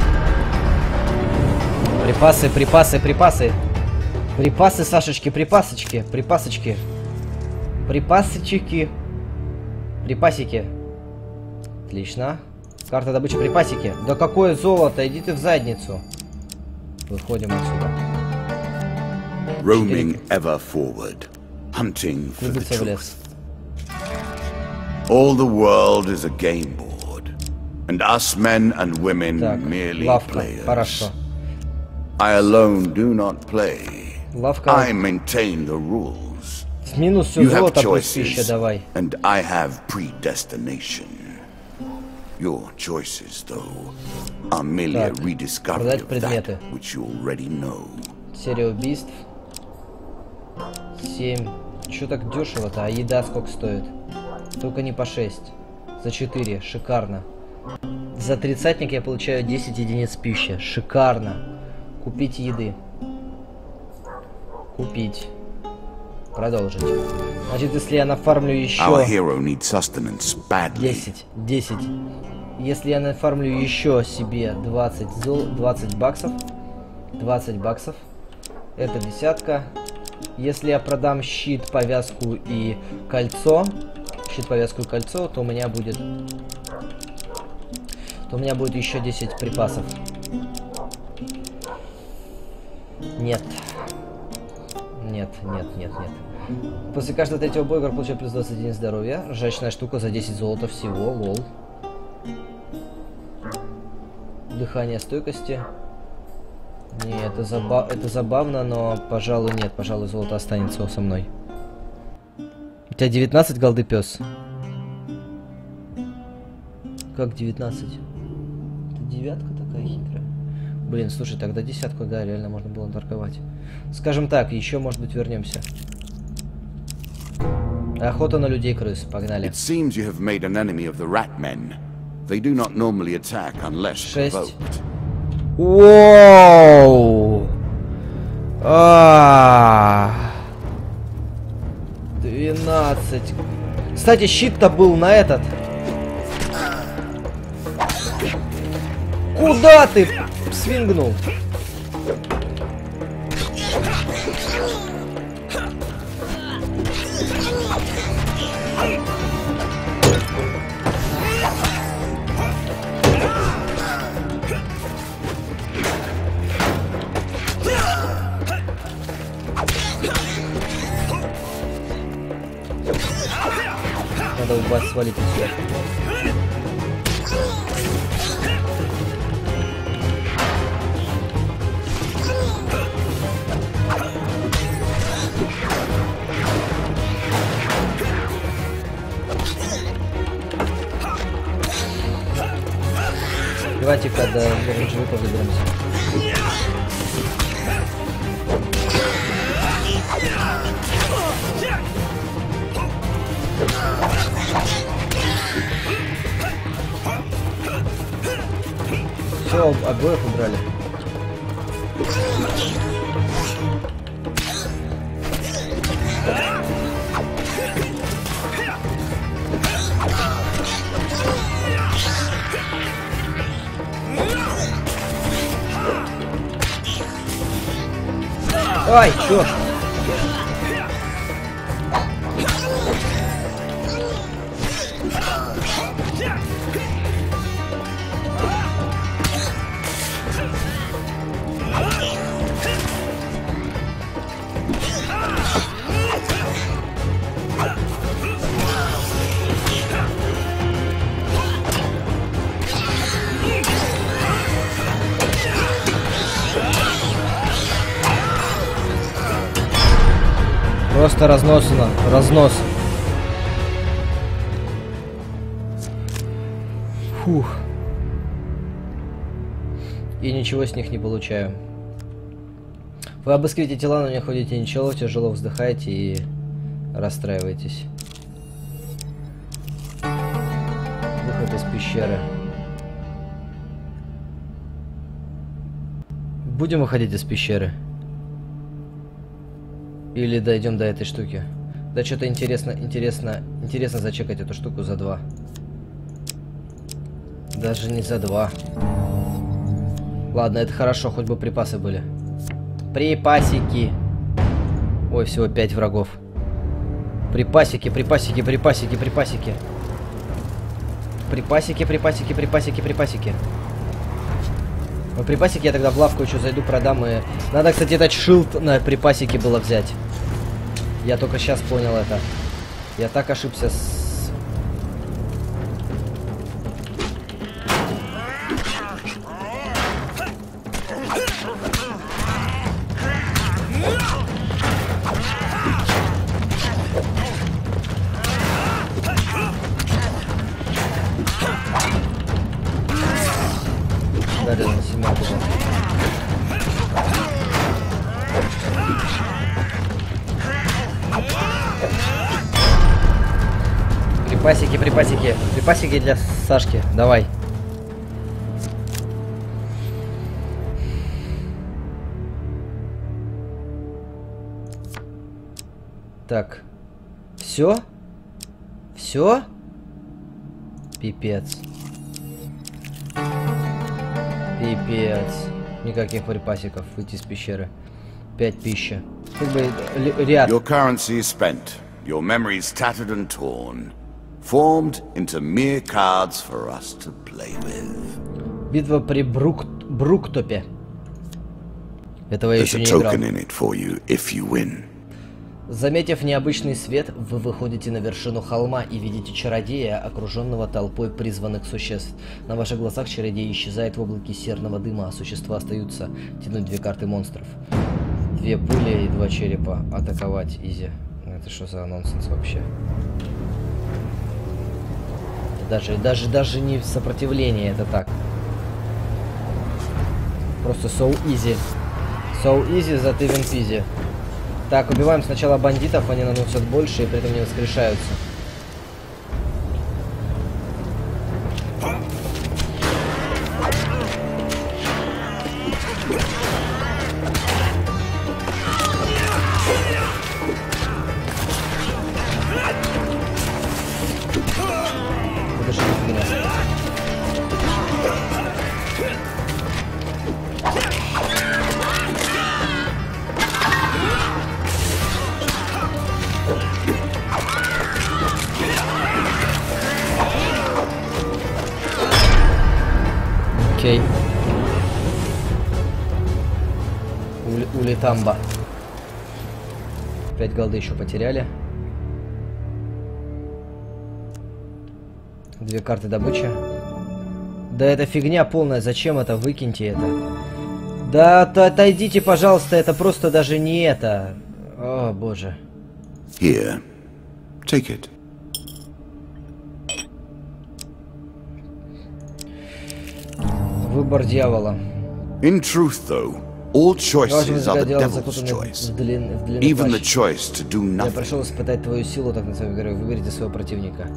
Speaker 2: Припасы, припасы, припасы. Припасы, Сашечки, припасочки, припасочки. Припасочки. Припасики. Отлично. Карта добычи припасики. Да какое золото, иди ты в задницу. Выходим отсюда.
Speaker 3: Roaming ever forward, hunting for the truth. All the world is a game board. And us men and women
Speaker 2: так,
Speaker 3: merely
Speaker 2: лавка,
Speaker 3: players.
Speaker 2: Хорошо.
Speaker 3: I alone do not play.
Speaker 2: Лавка.
Speaker 3: I maintain the rules.
Speaker 2: С минус все золото плюс пища давай.
Speaker 3: And I have predestination. Your choices, though, are merely a rediscovery of that which you already know.
Speaker 2: Серия убийств. семь. Чё так дешево-то? А еда сколько стоит? Только не по шесть. За четыре. Шикарно. За тридцатник я получаю десять единиц пищи. Шикарно. Купить еды. Купить. Продолжить. Значит, если я нафармлю еще... десять. десять. Если я нафармлю еще себе двадцать, двадцать баксов. двадцать баксов. Это десятка. Если я продам щит, повязку и кольцо. Щит, повязку и кольцо, то у меня будет... то у меня будет еще десять припасов. Нет. Нет, нет, нет, нет. После каждого третьего боя игрок получает плюс двадцать один здоровья. Ржачная штука за десять золота всего, лол. Дыхание стойкости. Не, это, заба это забавно, но, пожалуй, нет. Пожалуй, золото останется со мной. У тебя девятнадцать, голды, пес? Как девятнадцать? Это девятка такая хитрая. Блин, слушай, тогда десятку, да, реально можно было торговать. Скажем так, еще, может быть, вернемся. Охота на людей-крыс, погнали. Шесть. Воу! двенадцать. Кстати, щит-то был на этот. Куда ты свингнул? надо убрать, свалить отсюда. Давайте-ка до оранжевиков доберемся. Все, обоих убрали. Ай, чё? Просто разносано, разнос. Фух. И ничего с них не получаю. Вы обыскиваете тела, но не ходите ничего, тяжело вздыхаете и расстраиваетесь. Выход из пещеры. Будем выходить из пещеры? Или дойдем до этой штуки? Да что-то интересно, интересно, интересно зачекать эту штуку за два. Даже не за два. Ладно, это хорошо, хоть бы припасы были. Припасики. Ой, всего пять врагов. Припасики, припасики, припасики, припасики. Припасики, припасики, припасики, припасики. Ну, припасики я тогда в лавку еще зайду, продам и... Надо, кстати, этот шилд на припасики было взять. Я только сейчас понял это. Я так ошибся с... Дали на семерку. Припасики, припасики, припасики для Сашки, давай. Так, все? Все? Пипец. Пипец. Никаких припасиков, выйти из пещеры. Пять пищи. Как бы ряд.
Speaker 3: Your currency is spent. Your memories tattered and torn. Formed into mere cards for us to play with.
Speaker 2: Битва при Брук... Бруктопе. Этого я еще не играл. Заметив необычный свет, вы выходите на вершину холма и видите чародея, окруженного толпой призванных существ. На ваших глазах чародей исчезает в облаке серного дыма, а существа остаются тянуть две карты монстров. Две пули и два черепа. Атаковать, изи. Это что за нонсенс вообще? Даже, даже, даже не в сопротивлении, это так. Просто so easy. So easy, зато even peasy. Так, убиваем сначала бандитов, они наносят больше и при этом не воскрешаются. Окей. Ули улитамба. Пять голды еще потеряли. Две карты добычи. Да это фигня полная, зачем это? Выкиньте это. Да отойдите, пожалуйста, это просто даже не это. О, боже.
Speaker 3: Here. Take it.
Speaker 2: Выбор дьявола.
Speaker 3: In truth, though, all choices are the devil's choice. Even the choice to do
Speaker 2: Я
Speaker 3: nothing.
Speaker 2: пришел испытать твою силу, так называемый герой. Выберите своего противника.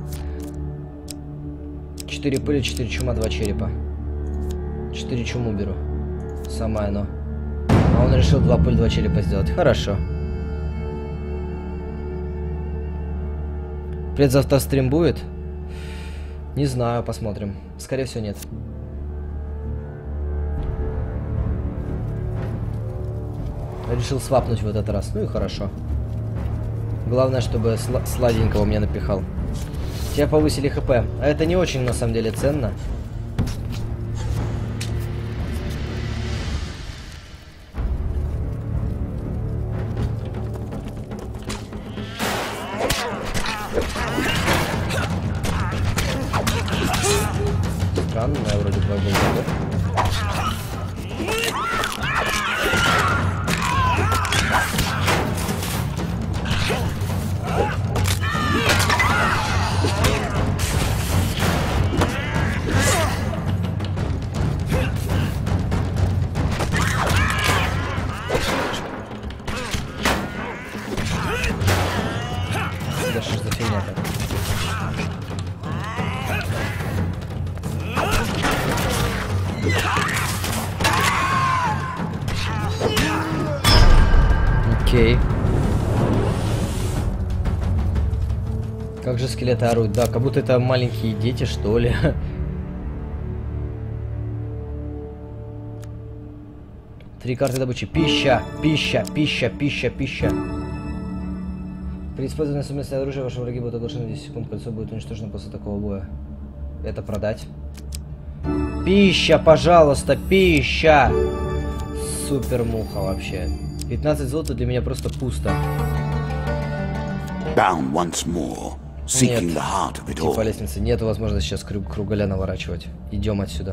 Speaker 2: Четыре пыли, четыре чума, два черепа. Четыре чуму беру. Самое оно. А он решил два пыль, два черепа сделать. Хорошо. Предзавтра стрим будет? Не знаю, посмотрим. Скорее всего, нет. Решил свапнуть в этот раз. Ну и хорошо. Главное, чтобы сла сладенького мне напихал. Тебя повысили хп. А это не очень, на самом деле, ценно. Странно, я вроде бы был готов. Да что ж за фигня так? Окей. Как же скелеты орут? Да, как будто это маленькие дети, что ли. Три карты добычи. Пища, пища, пища, пища, пища. При использовании совместного оружия ваши враги будут оглашены десять секунд. Кольцо будет уничтожено после такого боя. Это продать. Пища, пожалуйста, пища. Супер муха вообще. пятнадцать золота для меня просто пусто.
Speaker 3: Bound once more, seeking
Speaker 2: Нет,
Speaker 3: the heart of it
Speaker 2: идти
Speaker 3: all.
Speaker 2: по лестнице. Нету возможности сейчас круг кругаля наворачивать. Идем отсюда.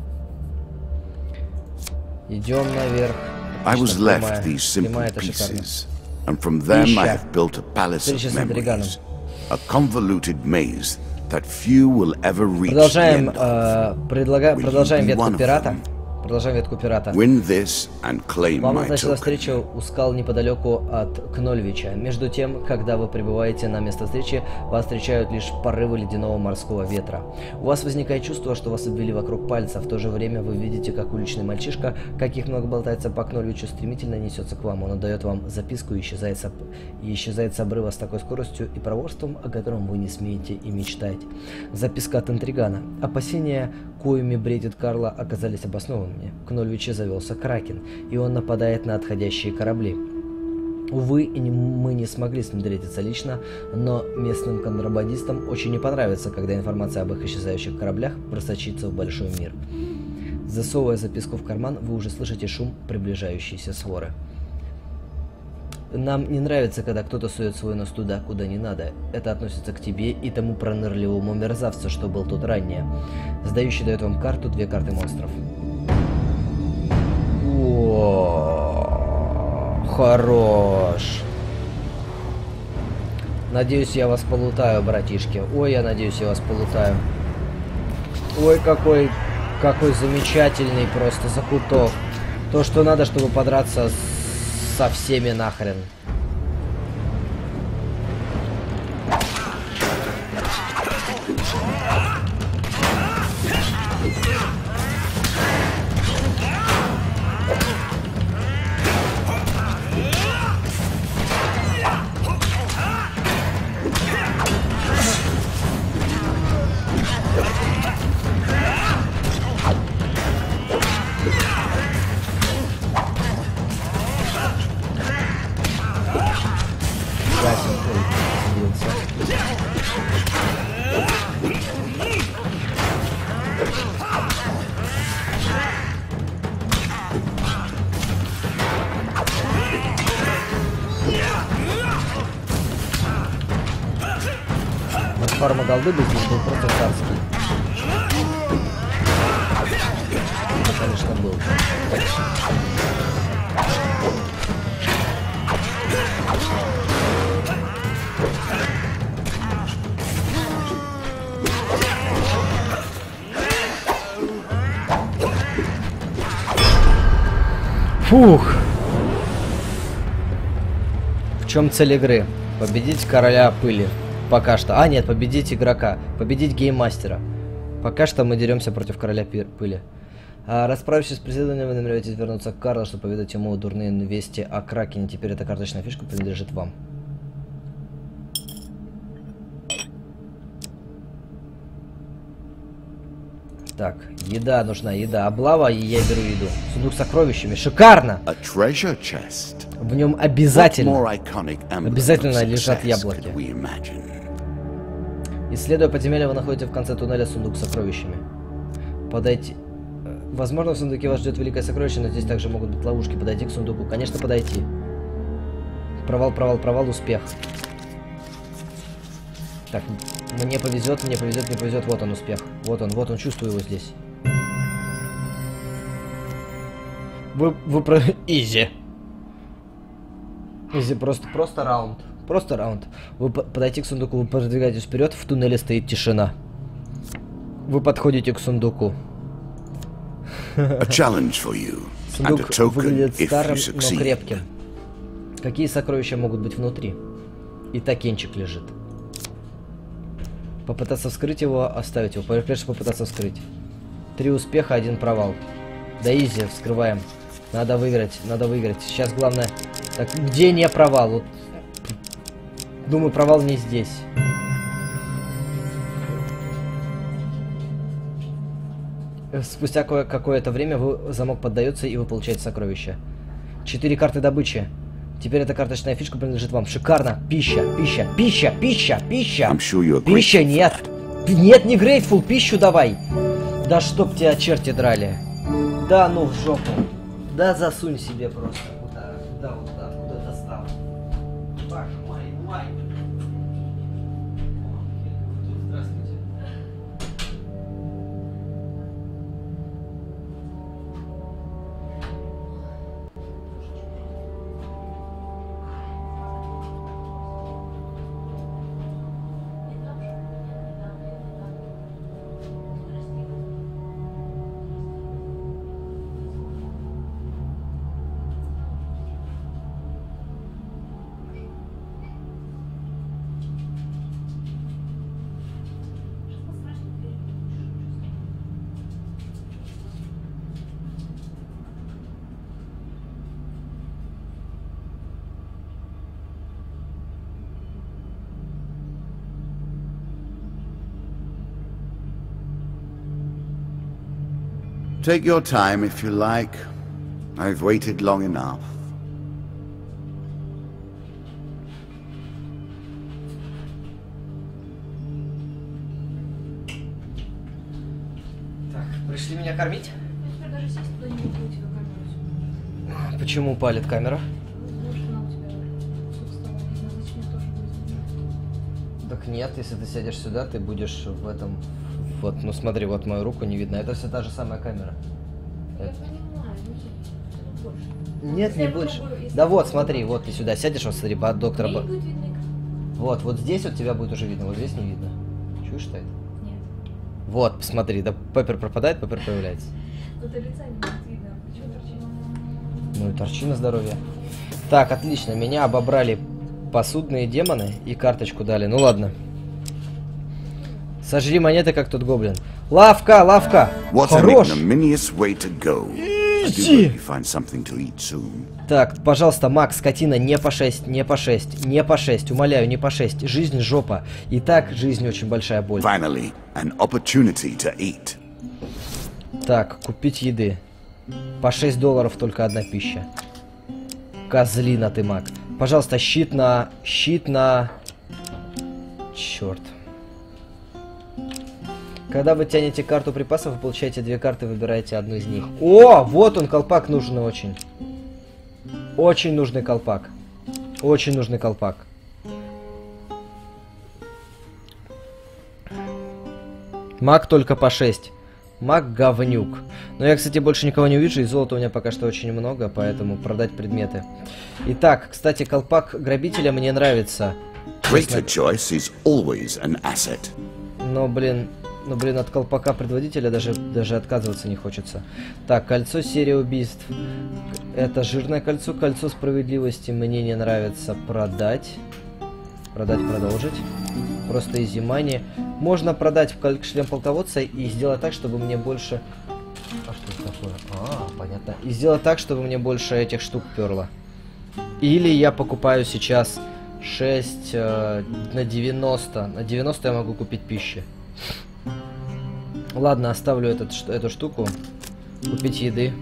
Speaker 2: Идем наверх.
Speaker 3: I was
Speaker 2: Отлично,
Speaker 3: left
Speaker 2: прямая.
Speaker 3: these simple
Speaker 2: Прямая, это шикарно.
Speaker 3: pieces, and from them I
Speaker 2: Пища.
Speaker 3: have built a palace
Speaker 2: Встреча
Speaker 3: of
Speaker 2: с интриганом.
Speaker 3: memories, a convoluted maze that few will ever reach the
Speaker 2: Продолжаем,
Speaker 3: end of.
Speaker 2: э, предлага...
Speaker 3: Will
Speaker 2: продолжаем
Speaker 3: you be
Speaker 2: ветку
Speaker 3: one of
Speaker 2: пирата.
Speaker 3: them?
Speaker 2: Продолжаем ветку пирата.
Speaker 3: Win this and claim
Speaker 2: Вам
Speaker 3: my
Speaker 2: назначена
Speaker 3: token.
Speaker 2: встреча у скал неподалеку от Кнольвича. Между тем, когда вы прибываете на место встречи, вас встречают лишь порывы ледяного морского ветра. У вас возникает чувство, что вас обвели вокруг пальца. В то же время вы видите, как уличный мальчишка, каких много болтается по Кнольвичу, стремительно несется к вам. Он отдает вам записку и исчезает, с... и исчезает с обрыва с такой скоростью и проворством, о котором вы не смеете и мечтать. Записка от интригана. Опасения, коими бредит Карла, оказались обоснованными. В Кнольвиче завелся Кракен, и он нападает на отходящие корабли. Увы, мы не смогли с ним встретиться лично, но местным контрабандистам очень не понравится, когда информация об их исчезающих кораблях просочится в большой мир. Засовывая записку в карман, вы уже слышите шум приближающейся своры. Нам не нравится, когда кто-то сует свой нос туда, куда не надо. Это относится к тебе и тому пронырливому мерзавцу, что был тут ранее. Сдающий дает вам карту, две карты монстров. О, хорош. Надеюсь, я вас полутаю, братишки. Ой, я надеюсь, я вас полутаю. Ой, какой, какой замечательный просто закуток. То, что надо, чтобы подраться с... со всеми нахрен. грамма голды бы здесь был просто царский. Это, конечно, был. Фух. В чем цель игры? Победить короля пыли. Пока что. А, нет, победить игрока. Победить гейммастера. Пока что мы деремся против короля пыли. А, расправившись с преследованием, вы намереваетесь вернуться к Карлу, чтобы поведать ему дурные вести о Кракене. Теперь эта карточная фишка принадлежит вам. Так, еда нужна, еда. Облава, и я беру еду. Сундук с сокровищами. Шикарно! В нем обязательно, обязательно лежат яблоки. Исследуя подземелье, вы находите в конце туннеля сундук с сокровищами. Подойти... Возможно, в сундуке вас ждет великое сокровище, но здесь также могут быть ловушки. Подойти к сундуку. Конечно, подойти. Провал, провал, провал, успех. Так, мне повезет, мне повезет, мне повезет. Вот он, успех. Вот он, вот он, чувствую его здесь. Вы, вы про... Изи. Изи, просто, просто раунд. Просто раунд. Вы подойти к сундуку, вы продвигаетесь вперед, в туннеле стоит тишина. Вы подходите к сундуку. Сундук выглядит старым, но крепким. Какие сокровища могут быть внутри? И токенчик лежит. Попытаться вскрыть его, оставить его. Прежде попытаться вскрыть. Три успеха, один провал. Да изи, вскрываем. Надо выиграть, надо выиграть. Сейчас главное... Так, где не провал? Вот. Думаю, провал не здесь. Спустя какое-то время вы, замок поддается, и вы получаете сокровища. Четыре карты добычи. Теперь эта карточная фишка принадлежит вам. Шикарно. Пища, пища, пища, пища, пища. Sure пища нет. Нет, не грейтфул, пищу давай. Да чтоб тебя черти драли. Да ну в жопу. Да засунь себе просто. Куда, куда, вот так, куда достал. Так, май, май. Здравствуйте.
Speaker 3: Take your time if you like. I've waited long enough.
Speaker 2: Так, пришли меня кормить? Почему палит камера? Так нет, если ты сядешь сюда, ты будешь в этом... Вот, ну смотри, вот мою руку не видно. Это все та же самая камера.
Speaker 4: Я это... понимаю, но больше.
Speaker 2: Нет, не больше. Попробую, да вот, смотри, вот ты сюда сядешь, вот смотри, под доктора... Б... Вот, вот здесь вот тебя будет уже видно, вот здесь не видно. Чуешь, что это?
Speaker 4: Нет.
Speaker 2: Вот, посмотри, да Пеппер пропадает, Пеппер появляется.
Speaker 4: Тут лица не будет видно, почему торчит?
Speaker 2: Ну и торчи на здоровье. Так, отлично, меня обобрали посудные демоны и карточку дали. Ну ладно. Сожри монеты, как тот гоблин. Лавка, лавка! Хорош! Иди! Так, пожалуйста, Макс, скотина, не по шесть, не по шесть, не по шесть, умоляю, не по шесть. Жизнь жопа. И так жизнь очень большая боль.
Speaker 3: Finally, an opportunity to eat.
Speaker 2: Так, купить еды. По шесть долларов только одна пища. Козлина ты, Мак. Пожалуйста, щит на... Щит на... Черт. Когда вы тянете карту припасов, вы получаете две карты, выбираете одну из них. О, вот он, колпак нужный очень. Очень нужный колпак. Очень нужный колпак. Маг только по шесть. Маг говнюк. Но я, кстати, больше никого не увижу, и золота у меня пока что очень много, поэтому продать предметы. Итак, кстати, колпак грабителя мне нравится.
Speaker 3: Greater choice is always an asset.
Speaker 2: Но, блин, ну, блин, от колпака предводителя даже, даже отказываться не хочется. Так, кольцо серия убийств. Это жирное кольцо, кольцо справедливости мне не нравится. Продать. Продать, продолжить. Просто изимание. Можно продать шлем полководца и сделать так, чтобы мне больше... А что это такое? А, понятно. И сделать так, чтобы мне больше этих штук перло. Или я покупаю сейчас шесть э, на девяносто. На девяносто я могу купить пищи. Ладно, оставлю этот, эту штуку. Купить еды.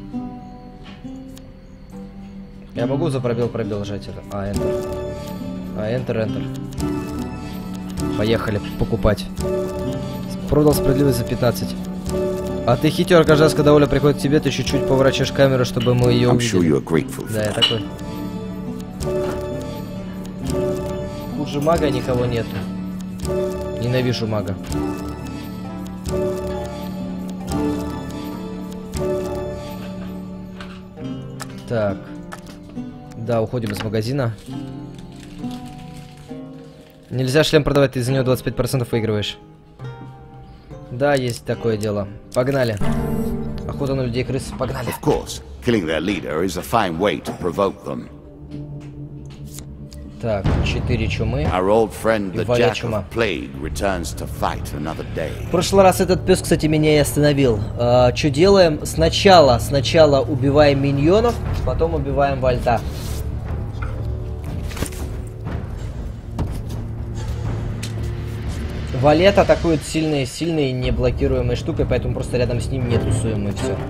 Speaker 2: Я могу за пробел пробел жать это. А, Enter. А, Enter, Enter. Поехали покупать. Продал справедливость за пятнадцать. А ты хитер, каждый раз, когда Оля приходит к тебе, ты чуть-чуть поворачиваешь камеру, чтобы мы ее увидели.
Speaker 3: Sure,
Speaker 2: да, я такой. Хуже мага никого нету. Ненавижу мага. Так. Да, уходим из магазина. Нельзя шлем продавать, ты за него двадцать пять процентов выигрываешь. Да, есть такое дело. Погнали. Охота на людей крыс. Погнали.
Speaker 3: Of course, killing their leader is a fine way to provoke them.
Speaker 2: Так, четыре чумы.
Speaker 3: Our old friend the
Speaker 2: Валя
Speaker 3: Jack
Speaker 2: чума.
Speaker 3: of Plague returns to fight another day.
Speaker 2: В прошлый раз этот пес, кстати, меня и остановил. А, что делаем? Сначала, сначала убиваем миньонов, потом убиваем Вальта. Валет атакует сильные, сильные, неблокируемые штукой, поэтому просто рядом с ним не тусуем и все.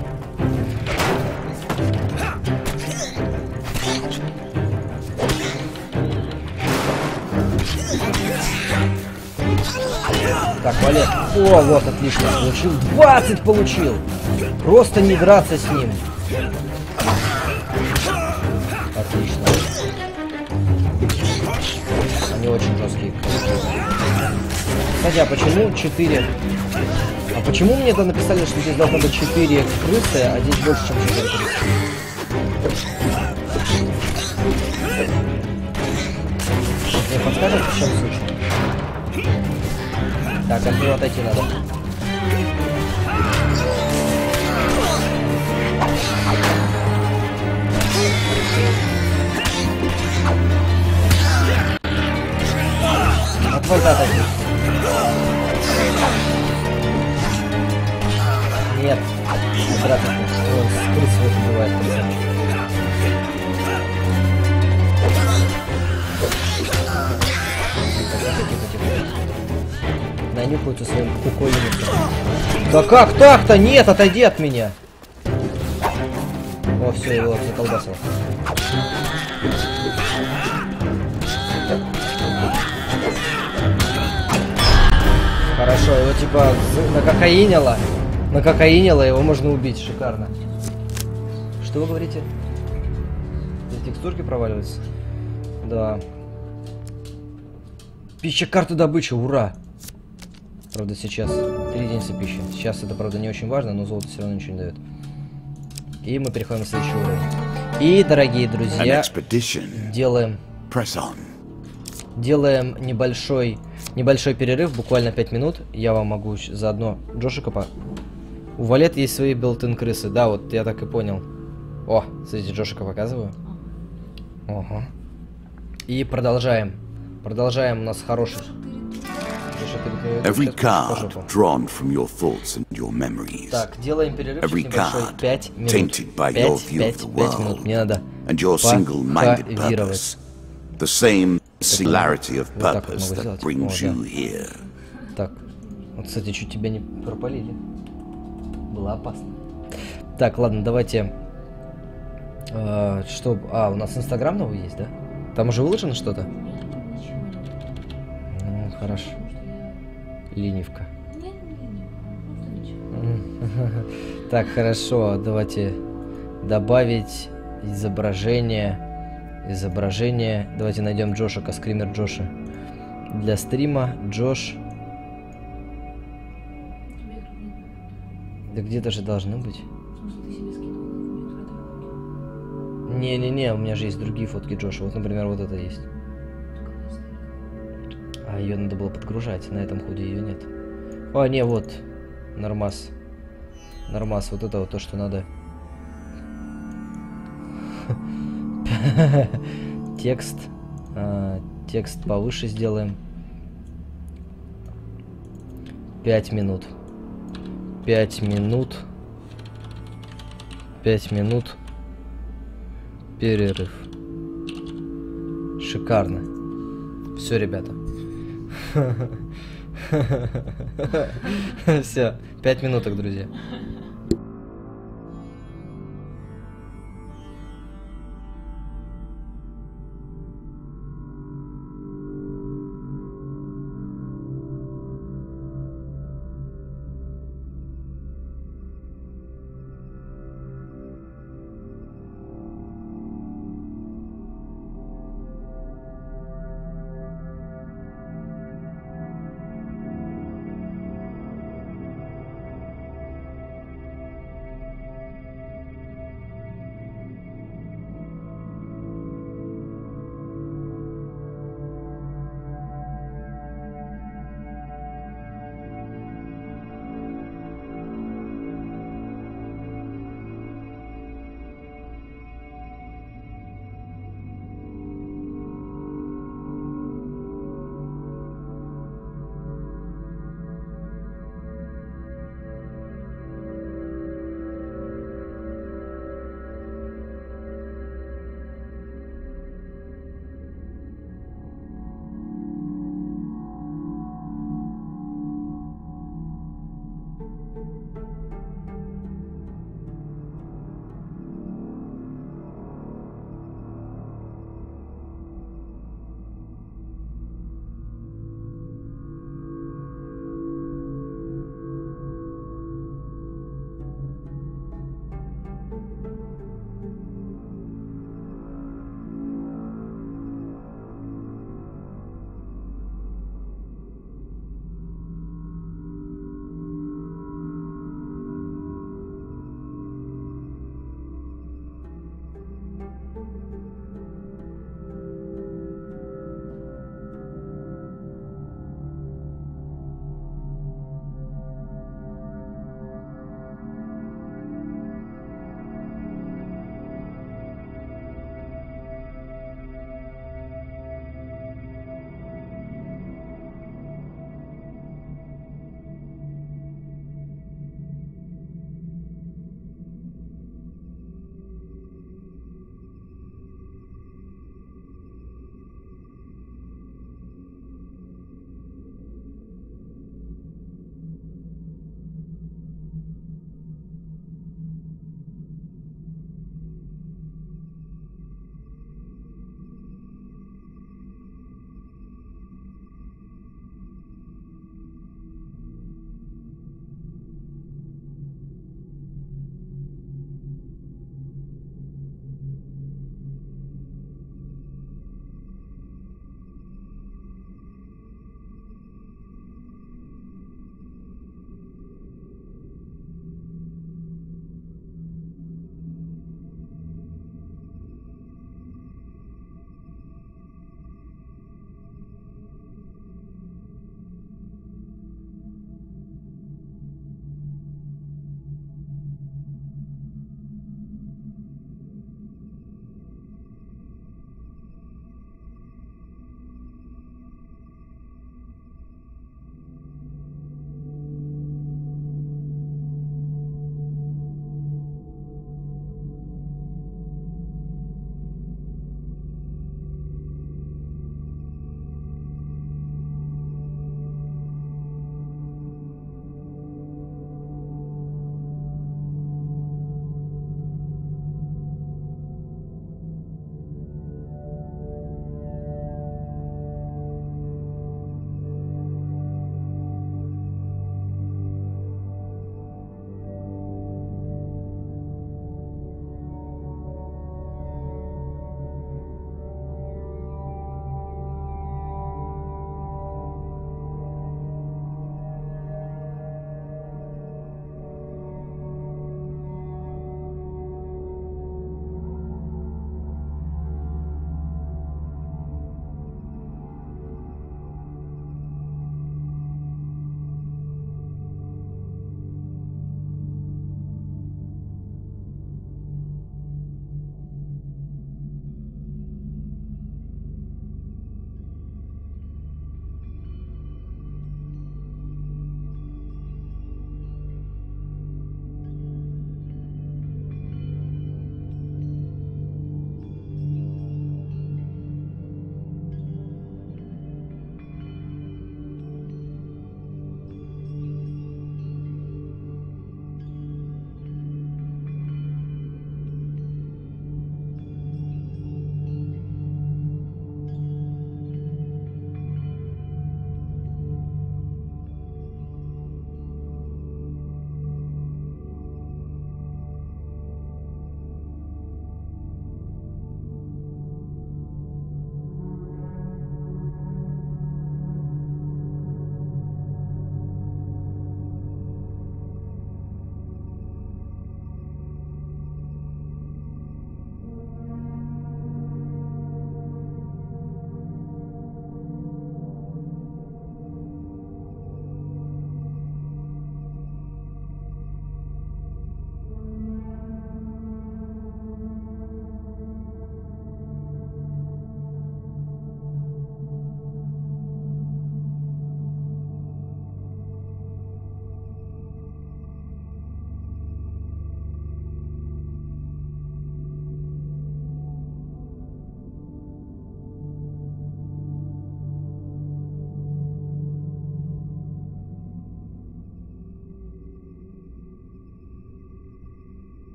Speaker 2: Так, Валет. О, вот, отлично. Получил. двадцать получил. Просто не драться с ним. Отлично. Они очень жесткие. Кстати, а почему четыре? А почему мне там написали, что здесь должно быть четыре крысы, а здесь больше, чем четыре крысы? Мне подскажете, в чем суть? Так, от него отойти надо. От вольта отойти. Нет. Здравствуйте. Он с крысой убивает. Нанюхаются своим куколиником. Да как так-то? Нет, отойди от меня. О, все, его заколбасило. Хорошо, его типа накокаинило. Накокаинило, его можно убить. Шикарно. Что вы говорите? Здесь текстурки проваливаются? Да. Пища, карта добычи, ура! Правда, сейчас три единицы пищи. Сейчас это, правда, не очень важно, но золото все равно ничего не дает. И мы переходим на следующий уровень. И, дорогие друзья, делаем... Делаем небольшой, небольшой перерыв, буквально пять минут. Я вам могу заодно Джошика по... У Валет есть свои билтин крысы. Да, вот я так и понял. О, смотрите, Джошика показываю. Ого. И продолжаем. Продолжаем, у нас хороший.
Speaker 3: Every card drawn from your thoughts and your memories.
Speaker 2: Так, делаем перерыв небольшой. пять минут.
Speaker 3: Tainted by your view of the world and your single-minded purpose. The same singularity of purpose that brings you here.
Speaker 2: Так, вот, кстати, чуть тебя не пропалили. Было опасно. Так, ладно, давайте. Э, что? А, у нас Инстаграм новый есть, да? Там уже выложено что-то? Ну, хорошо. Ленивка. Так, хорошо, давайте добавить изображение. Изображение. Давайте найдем Джошика, скример Джоша. Для стрима Джош. Да где-то же должны быть.
Speaker 4: В смысле, ты себе скинул миниатюры?
Speaker 2: Не-не-не, у меня же есть другие фотки Джоша. Вот, например, вот это есть. А ее надо было подгружать. На этом худе ее нет. О, не, вот. Нормас. Нормас, вот это вот то, что надо. Текст. А, текст повыше сделаем. Пять минут. Пять минут. Пять минут. Перерыв. Шикарно. Все, ребята. Все. Пять минуток, друзья.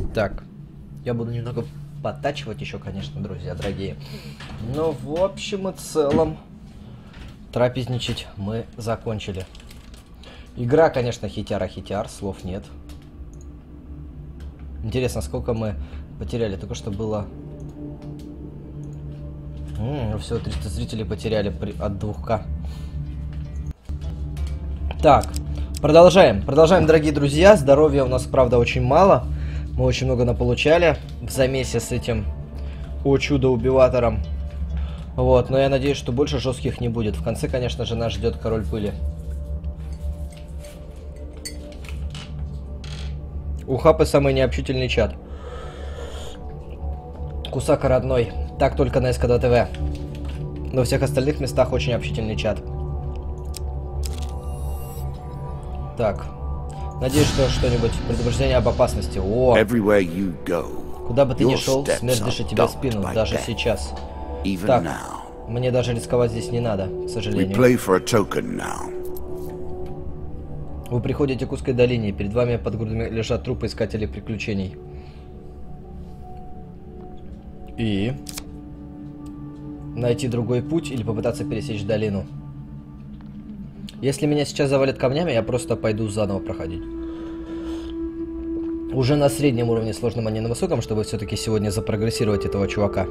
Speaker 2: Так, я буду немного подтачивать еще, конечно, друзья дорогие. Но в общем и целом трапезничать мы закончили. Игра, конечно, хитяра-хитяр, слов нет. Интересно, сколько мы потеряли? Только что было... М-м, всего триста зрителей потеряли при... от двух ка. Так, продолжаем. Продолжаем, дорогие друзья. Здоровья у нас, правда, очень мало. Мы очень много наполучали в замесе с этим о чудо-убиватором. Вот, но я надеюсь, что больше жестких не будет. В конце, конечно же, нас ждет король пыли. У Хапы самый необщительный чат. Кусака родной. Так только на эс ка два тэ вэ. Но во всех остальных местах очень общительный чат. Так. Надеюсь, что что-нибудь, предупреждение об опасности. О!
Speaker 3: Go,
Speaker 2: куда бы ты ни шел, смерть дышит тебе в спину, даже сейчас. Так, мне даже рисковать здесь не надо, к сожалению. Вы приходите к узкой долине, перед вами под грудами лежат трупы искателей приключений. И... найти другой путь или попытаться пересечь долину. Если меня сейчас завалят камнями, я просто пойду заново проходить. Уже на среднем уровне сложном, а не на высоком, чтобы все-таки сегодня запрогрессировать этого чувака.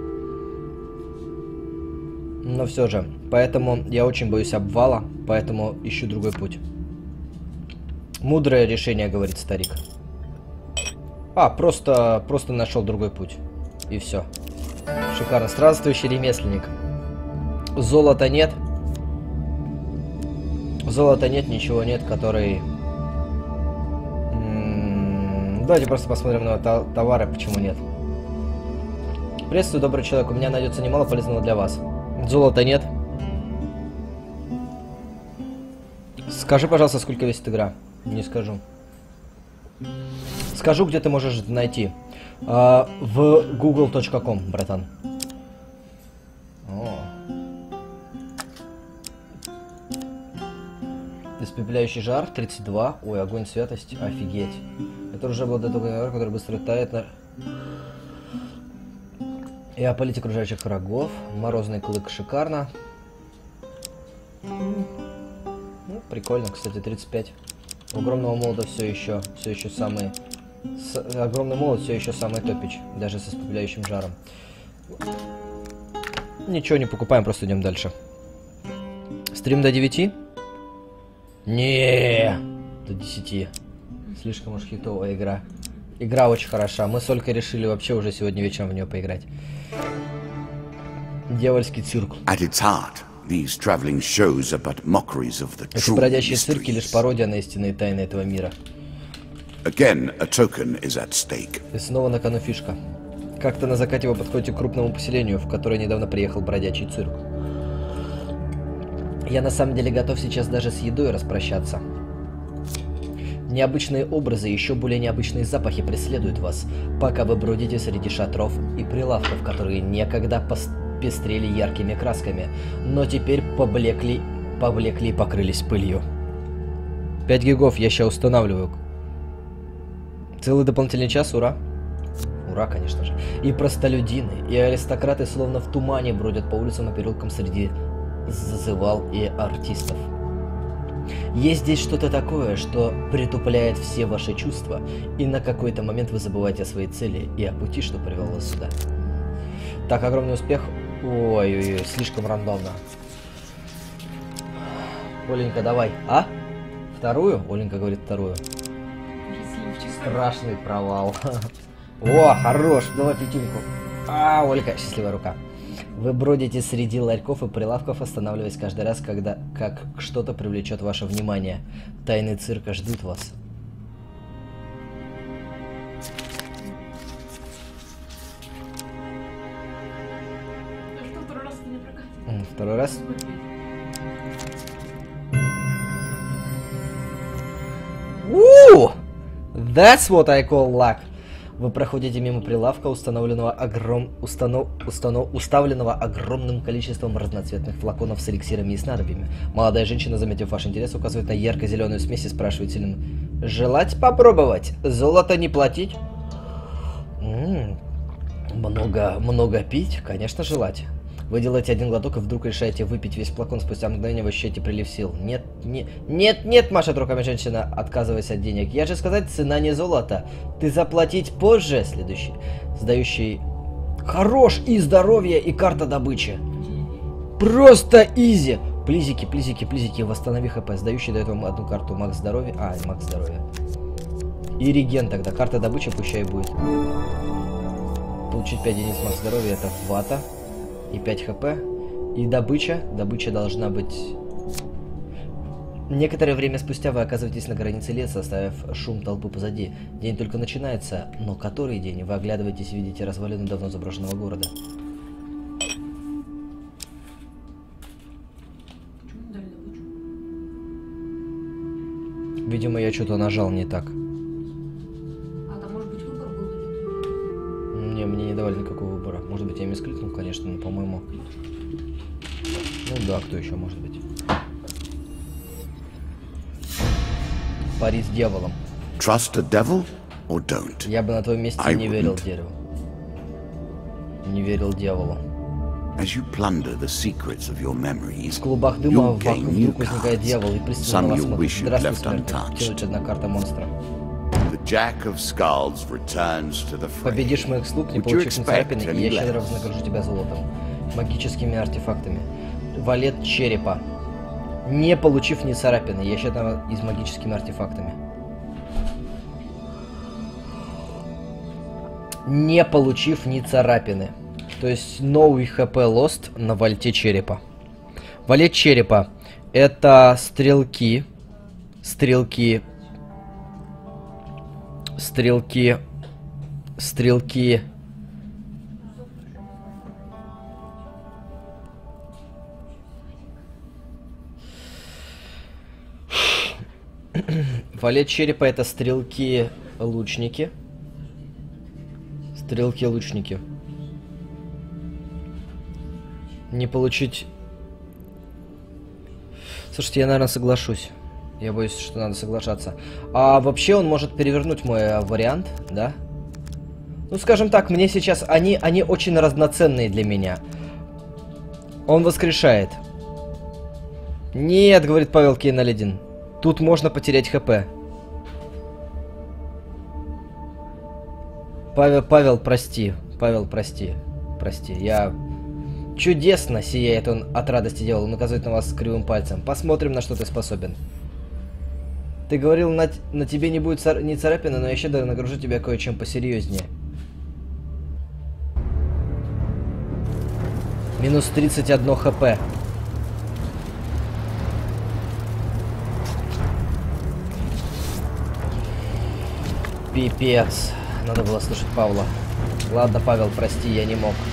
Speaker 2: Но все же, поэтому я очень боюсь обвала, поэтому ищу другой путь. Мудрое решение, говорит старик. А, просто, просто нашел другой путь. И все. Шикарно. Странствующий ремесленник. Золота нет. Золота нет, ничего нет, который... М-м-м, давайте просто посмотрим на товары, почему нет. Приветствую, добрый человек, у меня найдется немало полезного для вас. Золота нет. Скажи, пожалуйста, сколько весит игра. Не скажу. Скажу, где ты можешь найти. А, в гугл точка ком, братан. О. Испепеляющий жар, тридцать два. Ой, огонь, святость, офигеть. Это уже обладает огнем, который быстро тает на... И опалить окружающих врагов. Морозный клык, шикарно. Ну, прикольно, кстати, тридцать пять. У огромного молота все еще, все еще самый... С... Огромный молот все еще самый топич, даже с испепеляющим жаром. Ничего не покупаем, просто идем дальше. Стрим до девяти? Не, до десяти. Слишком уж хитовая игра. Игра очень хороша. Мы с Олькой решили вообще уже сегодня вечером в нее поиграть. Дьявольский цирк. Эти бродячие цирки лишь пародия на истинные тайны этого мира.
Speaker 3: Again, a token is at stake.
Speaker 2: И снова на кону фишка. Как-то на закате вы подходите к крупному поселению, в которое недавно приехал бродячий цирк. Я на самом деле готов сейчас даже с едой распрощаться. Необычные образы и еще более необычные запахи преследуют вас, пока вы бродите среди шатров и прилавков, которые некогда пестрели яркими красками, но теперь поблекли, поблекли и покрылись пылью. пять гигов я сейчас устанавливаю. Целый дополнительный час, ура. Ура, конечно же. И простолюдины, и аристократы словно в тумане бродят по улицам и переулкам среди зазывал и артистов. Есть здесь что-то такое, что притупляет все ваши чувства, и на какой-то момент вы забываете о своей цели и о пути, что привел вас сюда. Так, огромный успех. Ой-ой-ой, слишком рандомно. Оленька, давай. А? Вторую? Оленька говорит вторую. Страшный провал. О, хорош, давай пятинку. А, Ольга, счастливая рука. Вы бродите среди ларьков и прилавков, останавливаясь каждый раз, когда как что-то привлечет ваше внимание. Тайны цирка ждут вас.
Speaker 4: Второй раз не прокатит.
Speaker 2: Второй раз? Уу! That's what I call luck. Вы проходите мимо прилавка, установленного, огром... Установ... Установ... уставленного огромным количеством разноцветных флаконов с эликсирами и снадобьями. Молодая женщина, заметив ваш интерес, указывает на ярко-зеленую смесь и спрашивает сильным: «Желать попробовать? Золото не платить?» М-м, много, много пить? Конечно, желать. Вы делаете один глоток и вдруг решаете выпить весь флакон, спустя мгновение вы ощущаете прилив сил. Нет, не, нет, нет, машет руками женщина, отказываясь от денег. Я же сказать, цена не золото. Ты заплатить позже. Следующий. Сдающий. Хорош и здоровье, и карта добычи. Просто изи. Плизики, плизики, плизики, восстанови хп. Сдающий дает вам одну карту макс здоровья. А, макс здоровья. И реген тогда. Карта добычи пущай будет. Получить пять единиц макс здоровья, это вата. И пять хп. И добыча. Добыча должна быть... Некоторое время спустя вы оказываетесь на границе леса, оставив шум толпы позади. День только начинается, но который день? Вы оглядываетесь и видите развалины давно заброшенного города. Видимо, я что-то нажал не так.
Speaker 4: А там может быть выбор был?
Speaker 2: Не, мне не давали никакого выбора. Может быть, я мискликнул, конечно, но, по-моему... Ну да, кто еще может быть? Пари с дьяволом.
Speaker 3: Trust a devil or don't?
Speaker 2: Я бы на твоем месте
Speaker 3: I
Speaker 2: не верил
Speaker 3: wouldn't.
Speaker 2: дереву. Не верил дьяволу.
Speaker 3: As you plunder the secrets of your memories,
Speaker 2: В клубах дыма
Speaker 3: you'll
Speaker 2: вокруг
Speaker 3: gain new
Speaker 2: вдруг возникает
Speaker 3: cards.
Speaker 2: дьявол и пристально
Speaker 3: Some
Speaker 2: на вас
Speaker 3: you'll
Speaker 2: смотрит.
Speaker 3: wish you'd
Speaker 2: Здравствуй,
Speaker 3: left
Speaker 2: смерть.
Speaker 3: untouched.
Speaker 2: Делайте одна карта монстра.
Speaker 3: The Jack of Skulls returns to the fray.
Speaker 2: Победишь моих слуг, не
Speaker 3: Would you
Speaker 2: получив ни
Speaker 3: expect
Speaker 2: царапины, и я
Speaker 3: any
Speaker 2: щедро
Speaker 3: less?
Speaker 2: вознагражу тебя золотом. Магическими артефактами. Валет черепа. Не получив ни царапины, я щедро и с магическими артефактами. Не получив ни царапины. То есть новый хп lost на вальте черепа. Валет черепа. Это стрелки. Стрелки. Стрелки. Стрелки. Валет черепа это стрелки-лучники. Стрелки-лучники. Не получить... Слушайте, я, наверное, соглашусь. Я боюсь, что надо соглашаться. А вообще он может перевернуть мой а, вариант, да? Ну, скажем так, мне сейчас... Они, они очень разноценные для меня. Он воскрешает. Нет, говорит Павел Кейналедин. Тут можно потерять хп. Павел, Павел, прости. Павел, прости. Прости, я... Чудесно сияет он от радости дьявол. Он указывает на вас с кривым пальцем. Посмотрим, на что ты способен. Ты говорил, на, на тебе не будет цар... ни царапины, но я щедро нагружу тебя кое-чем посерьезнее. Минус тридцать один хп. Пипец. Надо было слушать Павла. Ладно, Павел, прости, я не мог.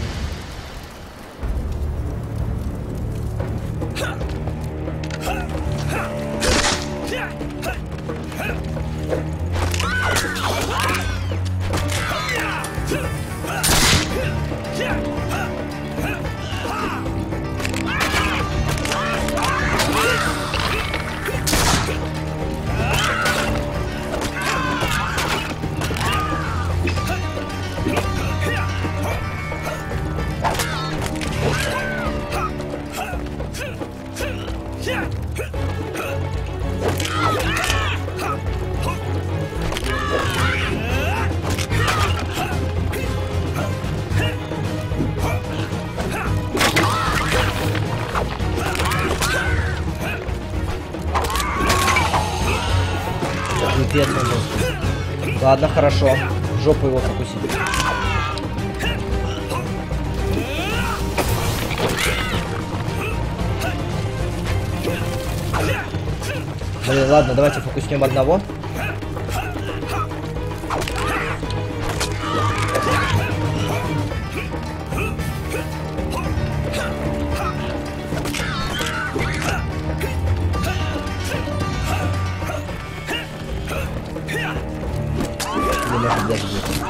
Speaker 2: Пипец, он жесткий. Ладно, хорошо. В жопу его покусить. Блин, ладно, давайте фокуснем одного. Или даже будет.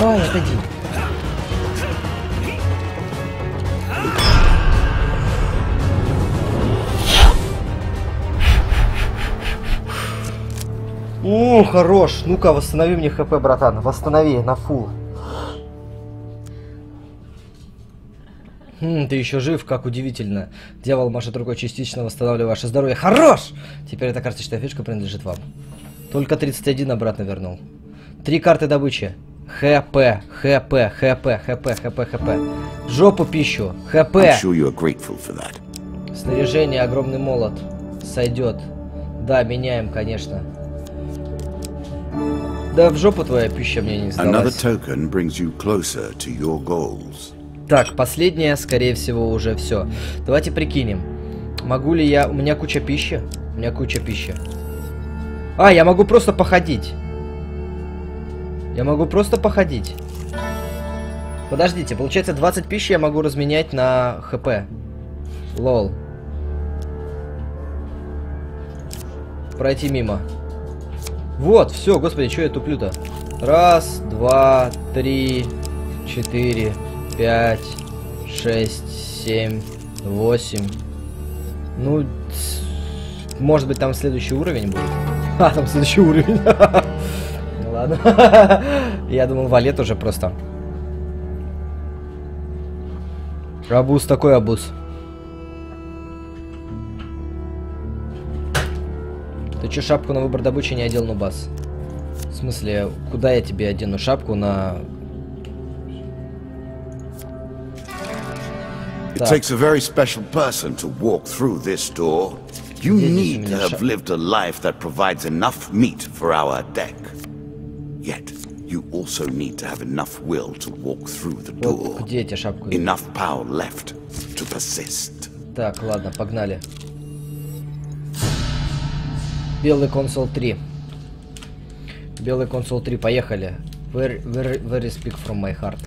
Speaker 2: давай, отойди. О, хорош. Ну-ка, восстанови мне хп, братан. Восстанови на фул. Хм, ты еще жив, как удивительно. Дьявол машет рукой, частично восстанавливая ваше здоровье. Хорош! Теперь эта карточная фишка принадлежит вам. Только тридцать один обратно вернул. Три карты добычи. ХП, ХП, ХП, ХП, ХП, ХП. Жопу пищу. ХП. Снаряжение, огромный молот. Сойдет. Да, меняем, конечно. Да в жопу твоя пища мне не сдалась. Так, последнее, скорее всего, уже все. Давайте прикинем. Могу ли я... У меня куча пищи. У меня куча пищи. А, я могу просто походить. Я могу просто походить. Подождите, получается двадцать пищи я могу разменять на ХП. Лол. Пройти мимо. Вот, все, господи, что я туплю-то? Раз, два, три, четыре, пять, шесть, семь, восемь. Ну, может быть, там следующий уровень будет. А, там следующий уровень. Ну ладно. Я думал, валет уже просто. Абуз, такой абуз. Ты че шапку на выбор добычи не одел, Нубас? В смысле, куда я тебе одену шапку на...
Speaker 3: It takes a very special person to walk through this door. You need to have lived a life that provides enough meat for our deck. Yet, you also need to have enough will to walk through the door.
Speaker 2: Где эти шапку?
Speaker 3: Enough power left to persist.
Speaker 2: Так, ладно, погнали. Белый консул три. Белый консул три, поехали. Very, very, very speak from my heart.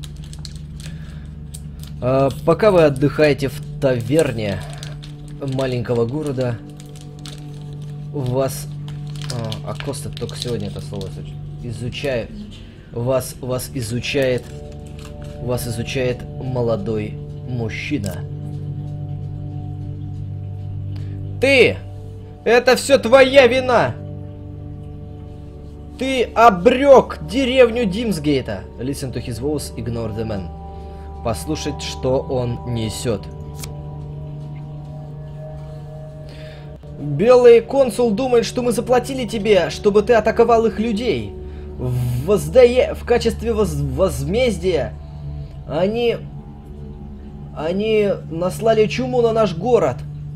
Speaker 2: А, пока вы отдыхаете в таверне маленького города, у вас... А, а Коста только сегодня это слово изучает. Вас, вас изучает... Вас изучает молодой мужчина. Ты! Это все твоя вина! Ты обрек деревню Димсгейта. Listen to his voice, ignore the man. Послушать, что он несет. Белый консул думает, что мы заплатили тебе, чтобы ты атаковал их людей. В, воздае... в качестве воз... возмездия они... Они наслали чуму на наш город.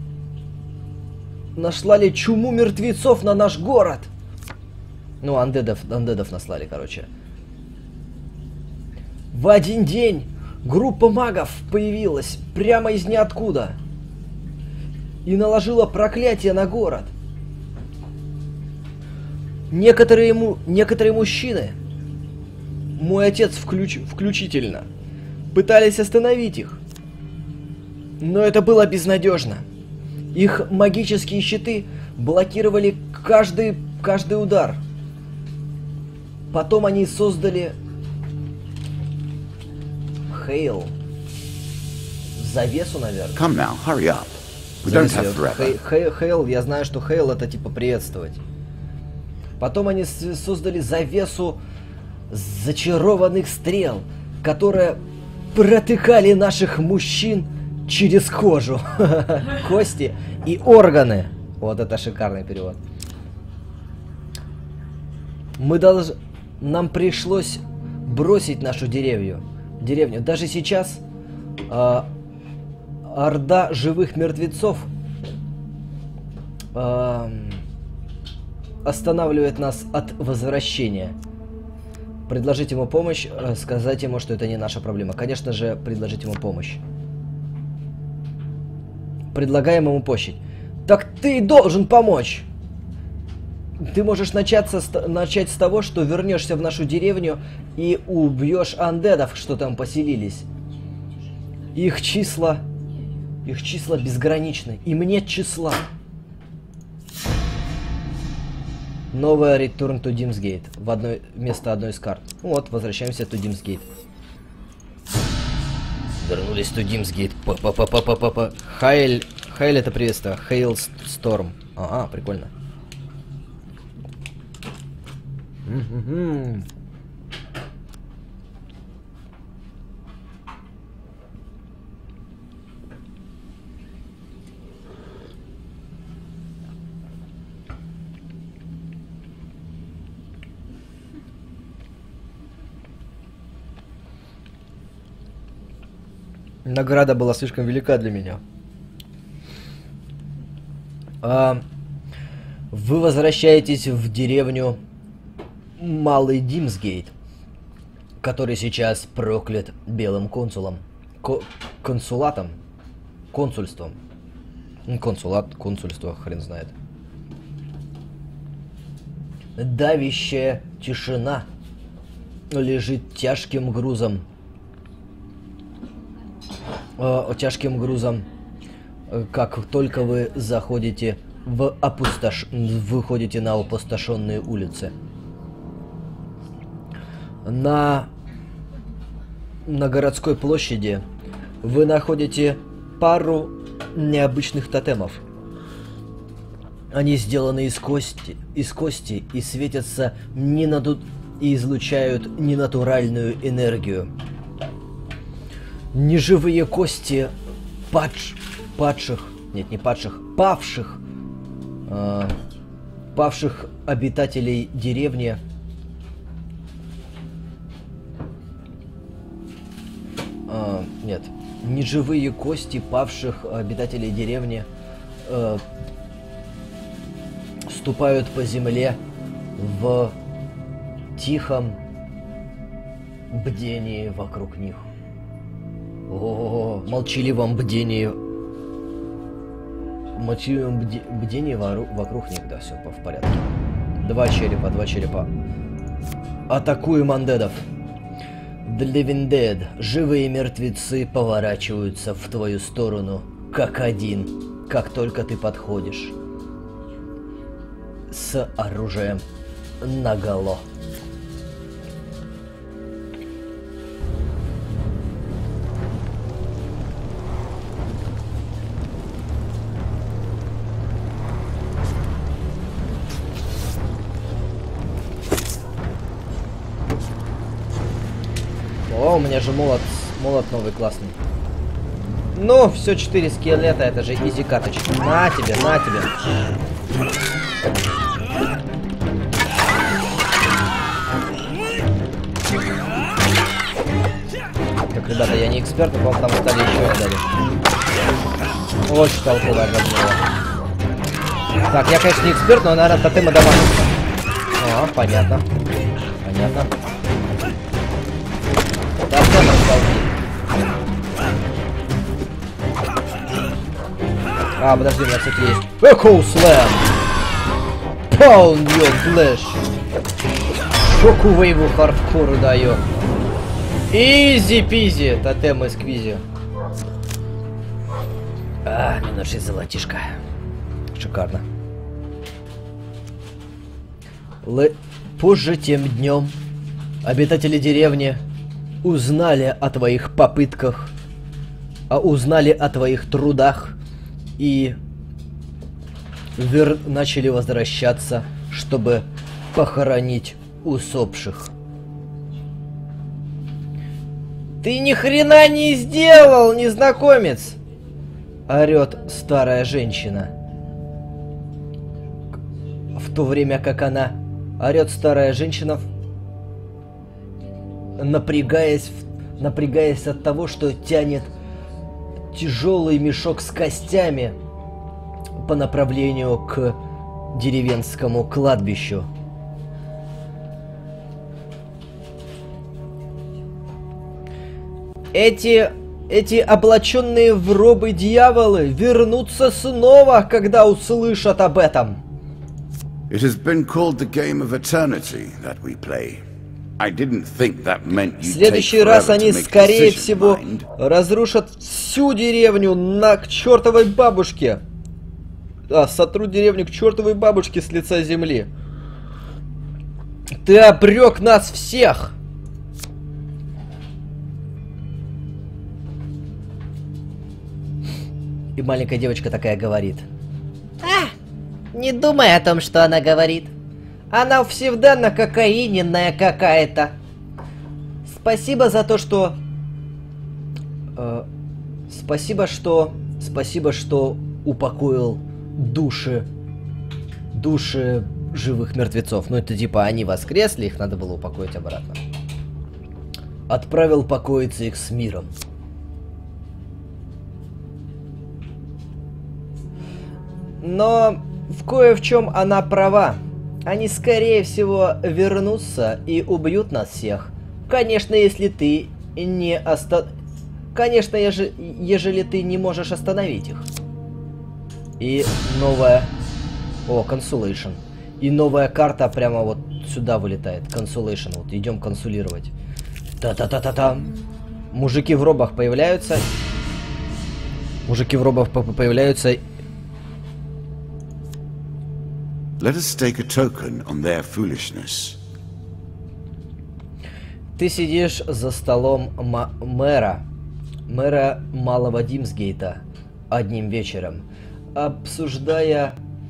Speaker 2: Наслали чуму мертвецов на наш город. Ну, андедов, андедов наслали, короче. В один день группа магов появилась прямо из ниоткуда и наложила проклятие на город. Некоторые, ему, некоторые мужчины, мой отец включ, включительно, пытались остановить их, но это было безнадежно. Их магические щиты блокировали каждый, каждый удар. Потом они создали Хейл. Завесу, наверное.
Speaker 3: Come now, hurry up. We don't have forever.
Speaker 2: Хей, Хейл, я знаю, что Хейл это типа приветствовать. Потом они создали завесу зачарованных стрел, которые протыкали наших мужчин через кожу, кости и органы. Вот это шикарный перевод. Мы должны... Нам пришлось бросить нашу деревню. Деревню. Даже сейчас э, орда живых мертвецов э, останавливает нас от возвращения. Предложить ему помощь, э, сказать ему, что это не наша проблема. Конечно же, предложить ему помощь. Предлагаем ему помощь. Так ты должен помочь! Ты можешь начаться с, начать с того, что вернешься в нашу деревню и убьешь андедов, что там поселились. Их числа... Их числа безграничны. Им нет числа. Новая Return to Dimsgate. В одной, вместо одной из карт. Вот, возвращаемся to Dimsgate. Вернулись to Dimsgate. Па-па-па-па-па-па. Хайль... Хайль это приветствие. Hailstorm. Ага, прикольно. Mm-hmm. Награда была слишком велика для меня. А, вы возвращаетесь в деревню Малый Димсгейт, который сейчас проклят белым консулом. Ко консулатом? Консульством. Консулат, консульство, хрен знает. Давящая тишина лежит тяжким грузом. Э, тяжким грузом, как только вы заходите в опустош... выходите на опустошенные улицы. На... на городской площади вы находите пару необычных тотемов. Они сделаны из кости, из кости и светятся ненату... и излучают ненатуральную энергию. Неживые кости падш... падших, нет, не падших, павших, э, павших обитателей деревни э, нет, неживые кости павших обитателей деревни э, ступают по земле в тихом бдении вокруг них. О, молчаливом бдении. Молчаливом бде... бдении вору... вокруг них, да, все в порядке. Два черепа, два черепа. Атакуем андедов. The Living Dead. Живые мертвецы поворачиваются в твою сторону, как один, как только ты подходишь. С оружием наголо. О, у меня же молот, молот новый классный. Ну, все, четыре скелета, это же изи каточка. На тебе, на тебе. Так, ребята, я не эксперт, но вам там стали еще дали. Очень толковая габнила. Так, я, конечно, не эксперт, но, наверное, тотема домашнего. О, понятно. Понятно. А, подожди, у меня всякие есть. Echo Slam! Pound your flesh! Шоку-вейву хардкору даю. Изи-пизи! Тотем и сквизи. А, минус шесть золотишко. Шикарно. Л... Позже тем днем обитатели деревни узнали о твоих попытках, а узнали о твоих трудах и вер... начали возвращаться, чтобы похоронить усопших. Ты ни хрена не сделал, незнакомец! Орет старая женщина. В то время как она орет старая женщина, напрягаясь, напрягаясь от того, что тянет тяжелый мешок с костями по направлению к деревенскому кладбищу. Эти, эти облаченные в робы дьяволы вернутся снова, когда услышат об этом.
Speaker 3: It has been called the game of eternity that we play. I didn't think that meant
Speaker 2: В следующий раз они, скорее всего, разрушат всю деревню на к чертовой бабушке. А, сотрут деревню к чертовой бабушке с лица земли. Ты обрек нас всех! И маленькая девочка такая говорит. А, не думай о том, что она говорит. Она всегда на кокаиненная какая-то. Спасибо за то, что... Э, спасибо, что... Спасибо, что упокоил души... Души живых мертвецов. Ну, это типа они воскресли, их надо было упокоить обратно. Отправил покоиться их с миром. Но в кое в чем она права. Они, скорее всего, вернутся и убьют нас всех. Конечно, если ты не оста... Конечно, еже... ежели ты не можешь остановить их. И новая... О, Consolation. И новая карта прямо вот сюда вылетает. Consolation. Вот, идем консулировать. Та-та-та-та-та. Мужики в робах появляются. Мужики в робах появляются...
Speaker 3: Let us stake a token on their foolishness.
Speaker 2: Ты сидишь за столом мэра, мэра Малого Димсгейта, одним вечером, обсуждая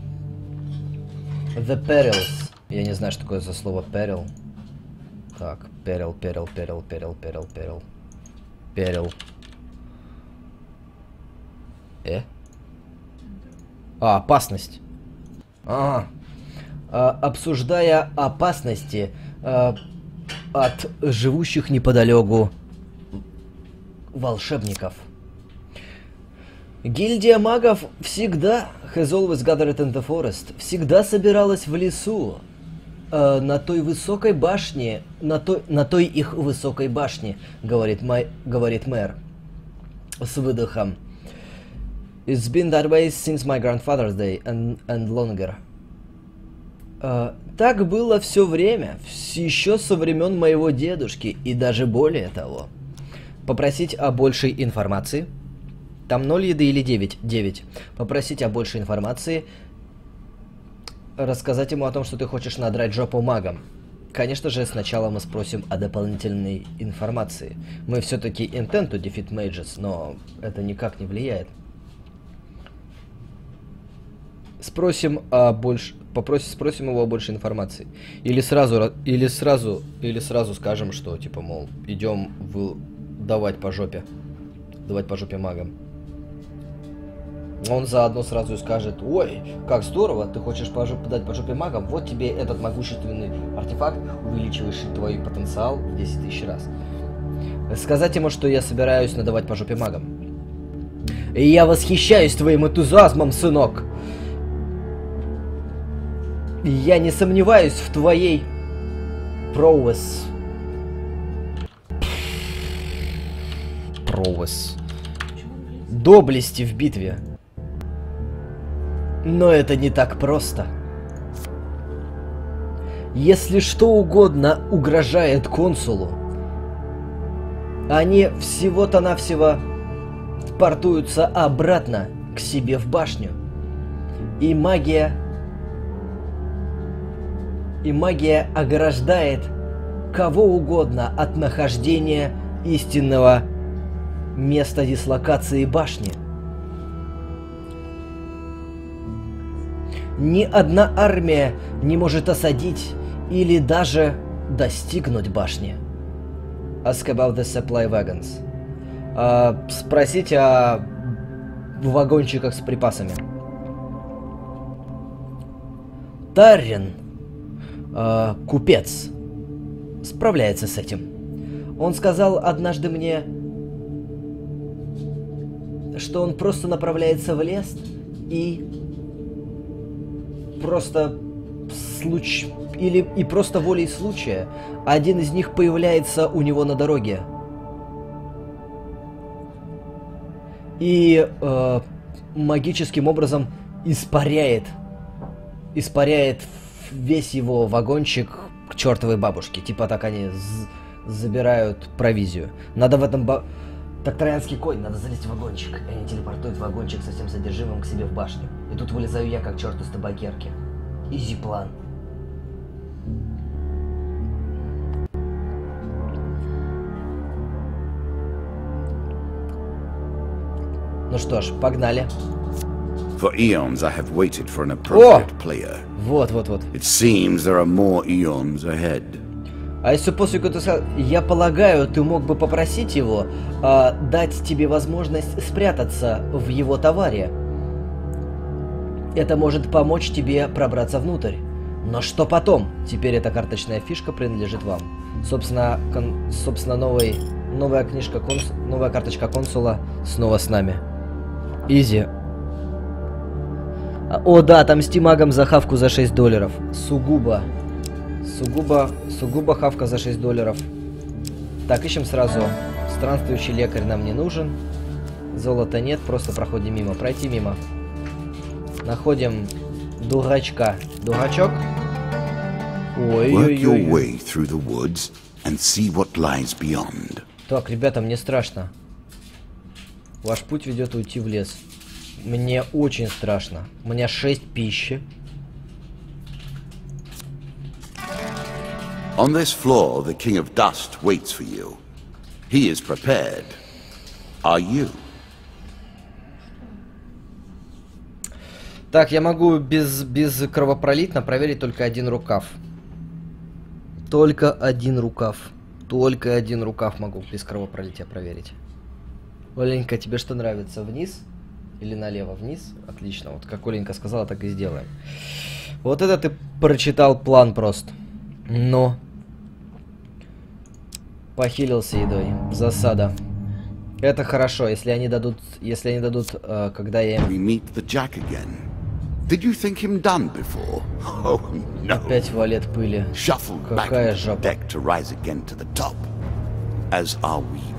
Speaker 2: The Perils. Я не знаю, что такое за слово Peril. Так, Peril, Peril, Peril, Peril, Peril, Peril, Peril. Э? А, опасность. Ага. А, обсуждая опасности а, от живущих неподалеку волшебников. Гильдия магов всегда, has always gathered in the forest, всегда собиралась в лесу, а, на той высокой башне, на той, на той их высокой башне, говорит, май, говорит мэр с выдохом. It's been that way since my grandfather's day and, and longer. Uh, так было все время, еще со времен моего дедушки, и даже более того. Попросить о большей информации. Там ноль еды или девять? девять. Попросить о большей информации. Рассказать ему о том, что ты хочешь надрать жопу магам. Конечно же, сначала мы спросим о дополнительной информации. Мы все-таки intend to defeat mages, но это никак не влияет. Спросим о больше, попросим, спросим его о большей информации. Или сразу, или сразу, или сразу скажем, что типа, мол, идем в давать по жопе, давать по жопе магам. Он заодно сразу и скажет: ой, как здорово, ты хочешь по жопе, дать по жопе магам, вот тебе этот могущественный артефакт, увеличивающий твой потенциал в десять тысяч раз. Сказать ему, что я собираюсь надавать по жопе магам. И я восхищаюсь твоим энтузиазмом, сынок. Я не сомневаюсь в твоей prowess. Prowess. Доблести в битве. Но это не так просто. Если что угодно угрожает консулу, они всего-то навсего портуются обратно к себе в башню. И магия... И магия ограждает кого угодно от нахождения истинного места дислокации башни. Ни одна армия не может осадить или даже достигнуть башни. Ask about the supply wagons. А, спросить о вагончиках с припасами. Таррин, а, купец, справляется с этим. Он сказал однажды мне, что он просто направляется в лес и просто случай или и просто волей случая один из них появляется у него на дороге и э, магическим образом испаряет испаряет весь его вагончик к чертовой бабушке. Типа так они забирают провизию. Надо в этом ба... Так троянский конь, надо залезть в вагончик. И они телепортуют вагончик со всем содержимым к себе в башню. И тут вылезаю я, как черт из табакерки. Изи план. Ну что ж, погнали.
Speaker 3: For eons I have waited for an appropriate player.
Speaker 2: Вот, вот, вот.
Speaker 3: It seems there are more eons ahead.
Speaker 2: А если после этого ты сказал, я полагаю, ты мог бы попросить его а, дать тебе возможность спрятаться в его товаре. Это может помочь тебе пробраться внутрь. Но что потом? Теперь эта карточная фишка принадлежит вам. Собственно, кон, собственно новый, новая книжка, конс, новая карточка консула снова с нами. Изи. О да, отомсти магам за хавку за шесть долларов. Сугубо. Сугубо, сугубо хавка за шесть долларов. Так, ищем сразу. Странствующий лекарь нам не нужен. Золота нет, просто проходим мимо. Пройти мимо. Находим дурачка. Дурачок? Ой-ой-ой. Так, ребята, мне страшно. Ваш путь ведет уйти в лес. Мне очень страшно. У меня шесть пищи.
Speaker 3: On this floor, the King of Dust waits for you. He is prepared. Are you?
Speaker 2: Так, я могу без, без кровопролитно проверить только один рукав. Только один рукав. Только один рукав могу без кровопролития проверить. Оленька, тебе что нравится? Вниз? Или налево? Вниз? Отлично. Вот как Оленька сказала, так и сделаем. Вот это ты прочитал план просто. Но. Похилился едой. Засада. Это хорошо, если они дадут, если они дадут, э, когда я им...
Speaker 3: We meet the Jack again. Did you think him done before? Oh no.
Speaker 2: Опять валет пыли.
Speaker 3: Shuffled back
Speaker 2: Какая
Speaker 3: into the
Speaker 2: жопа.
Speaker 3: deck to rise again to the top. As are we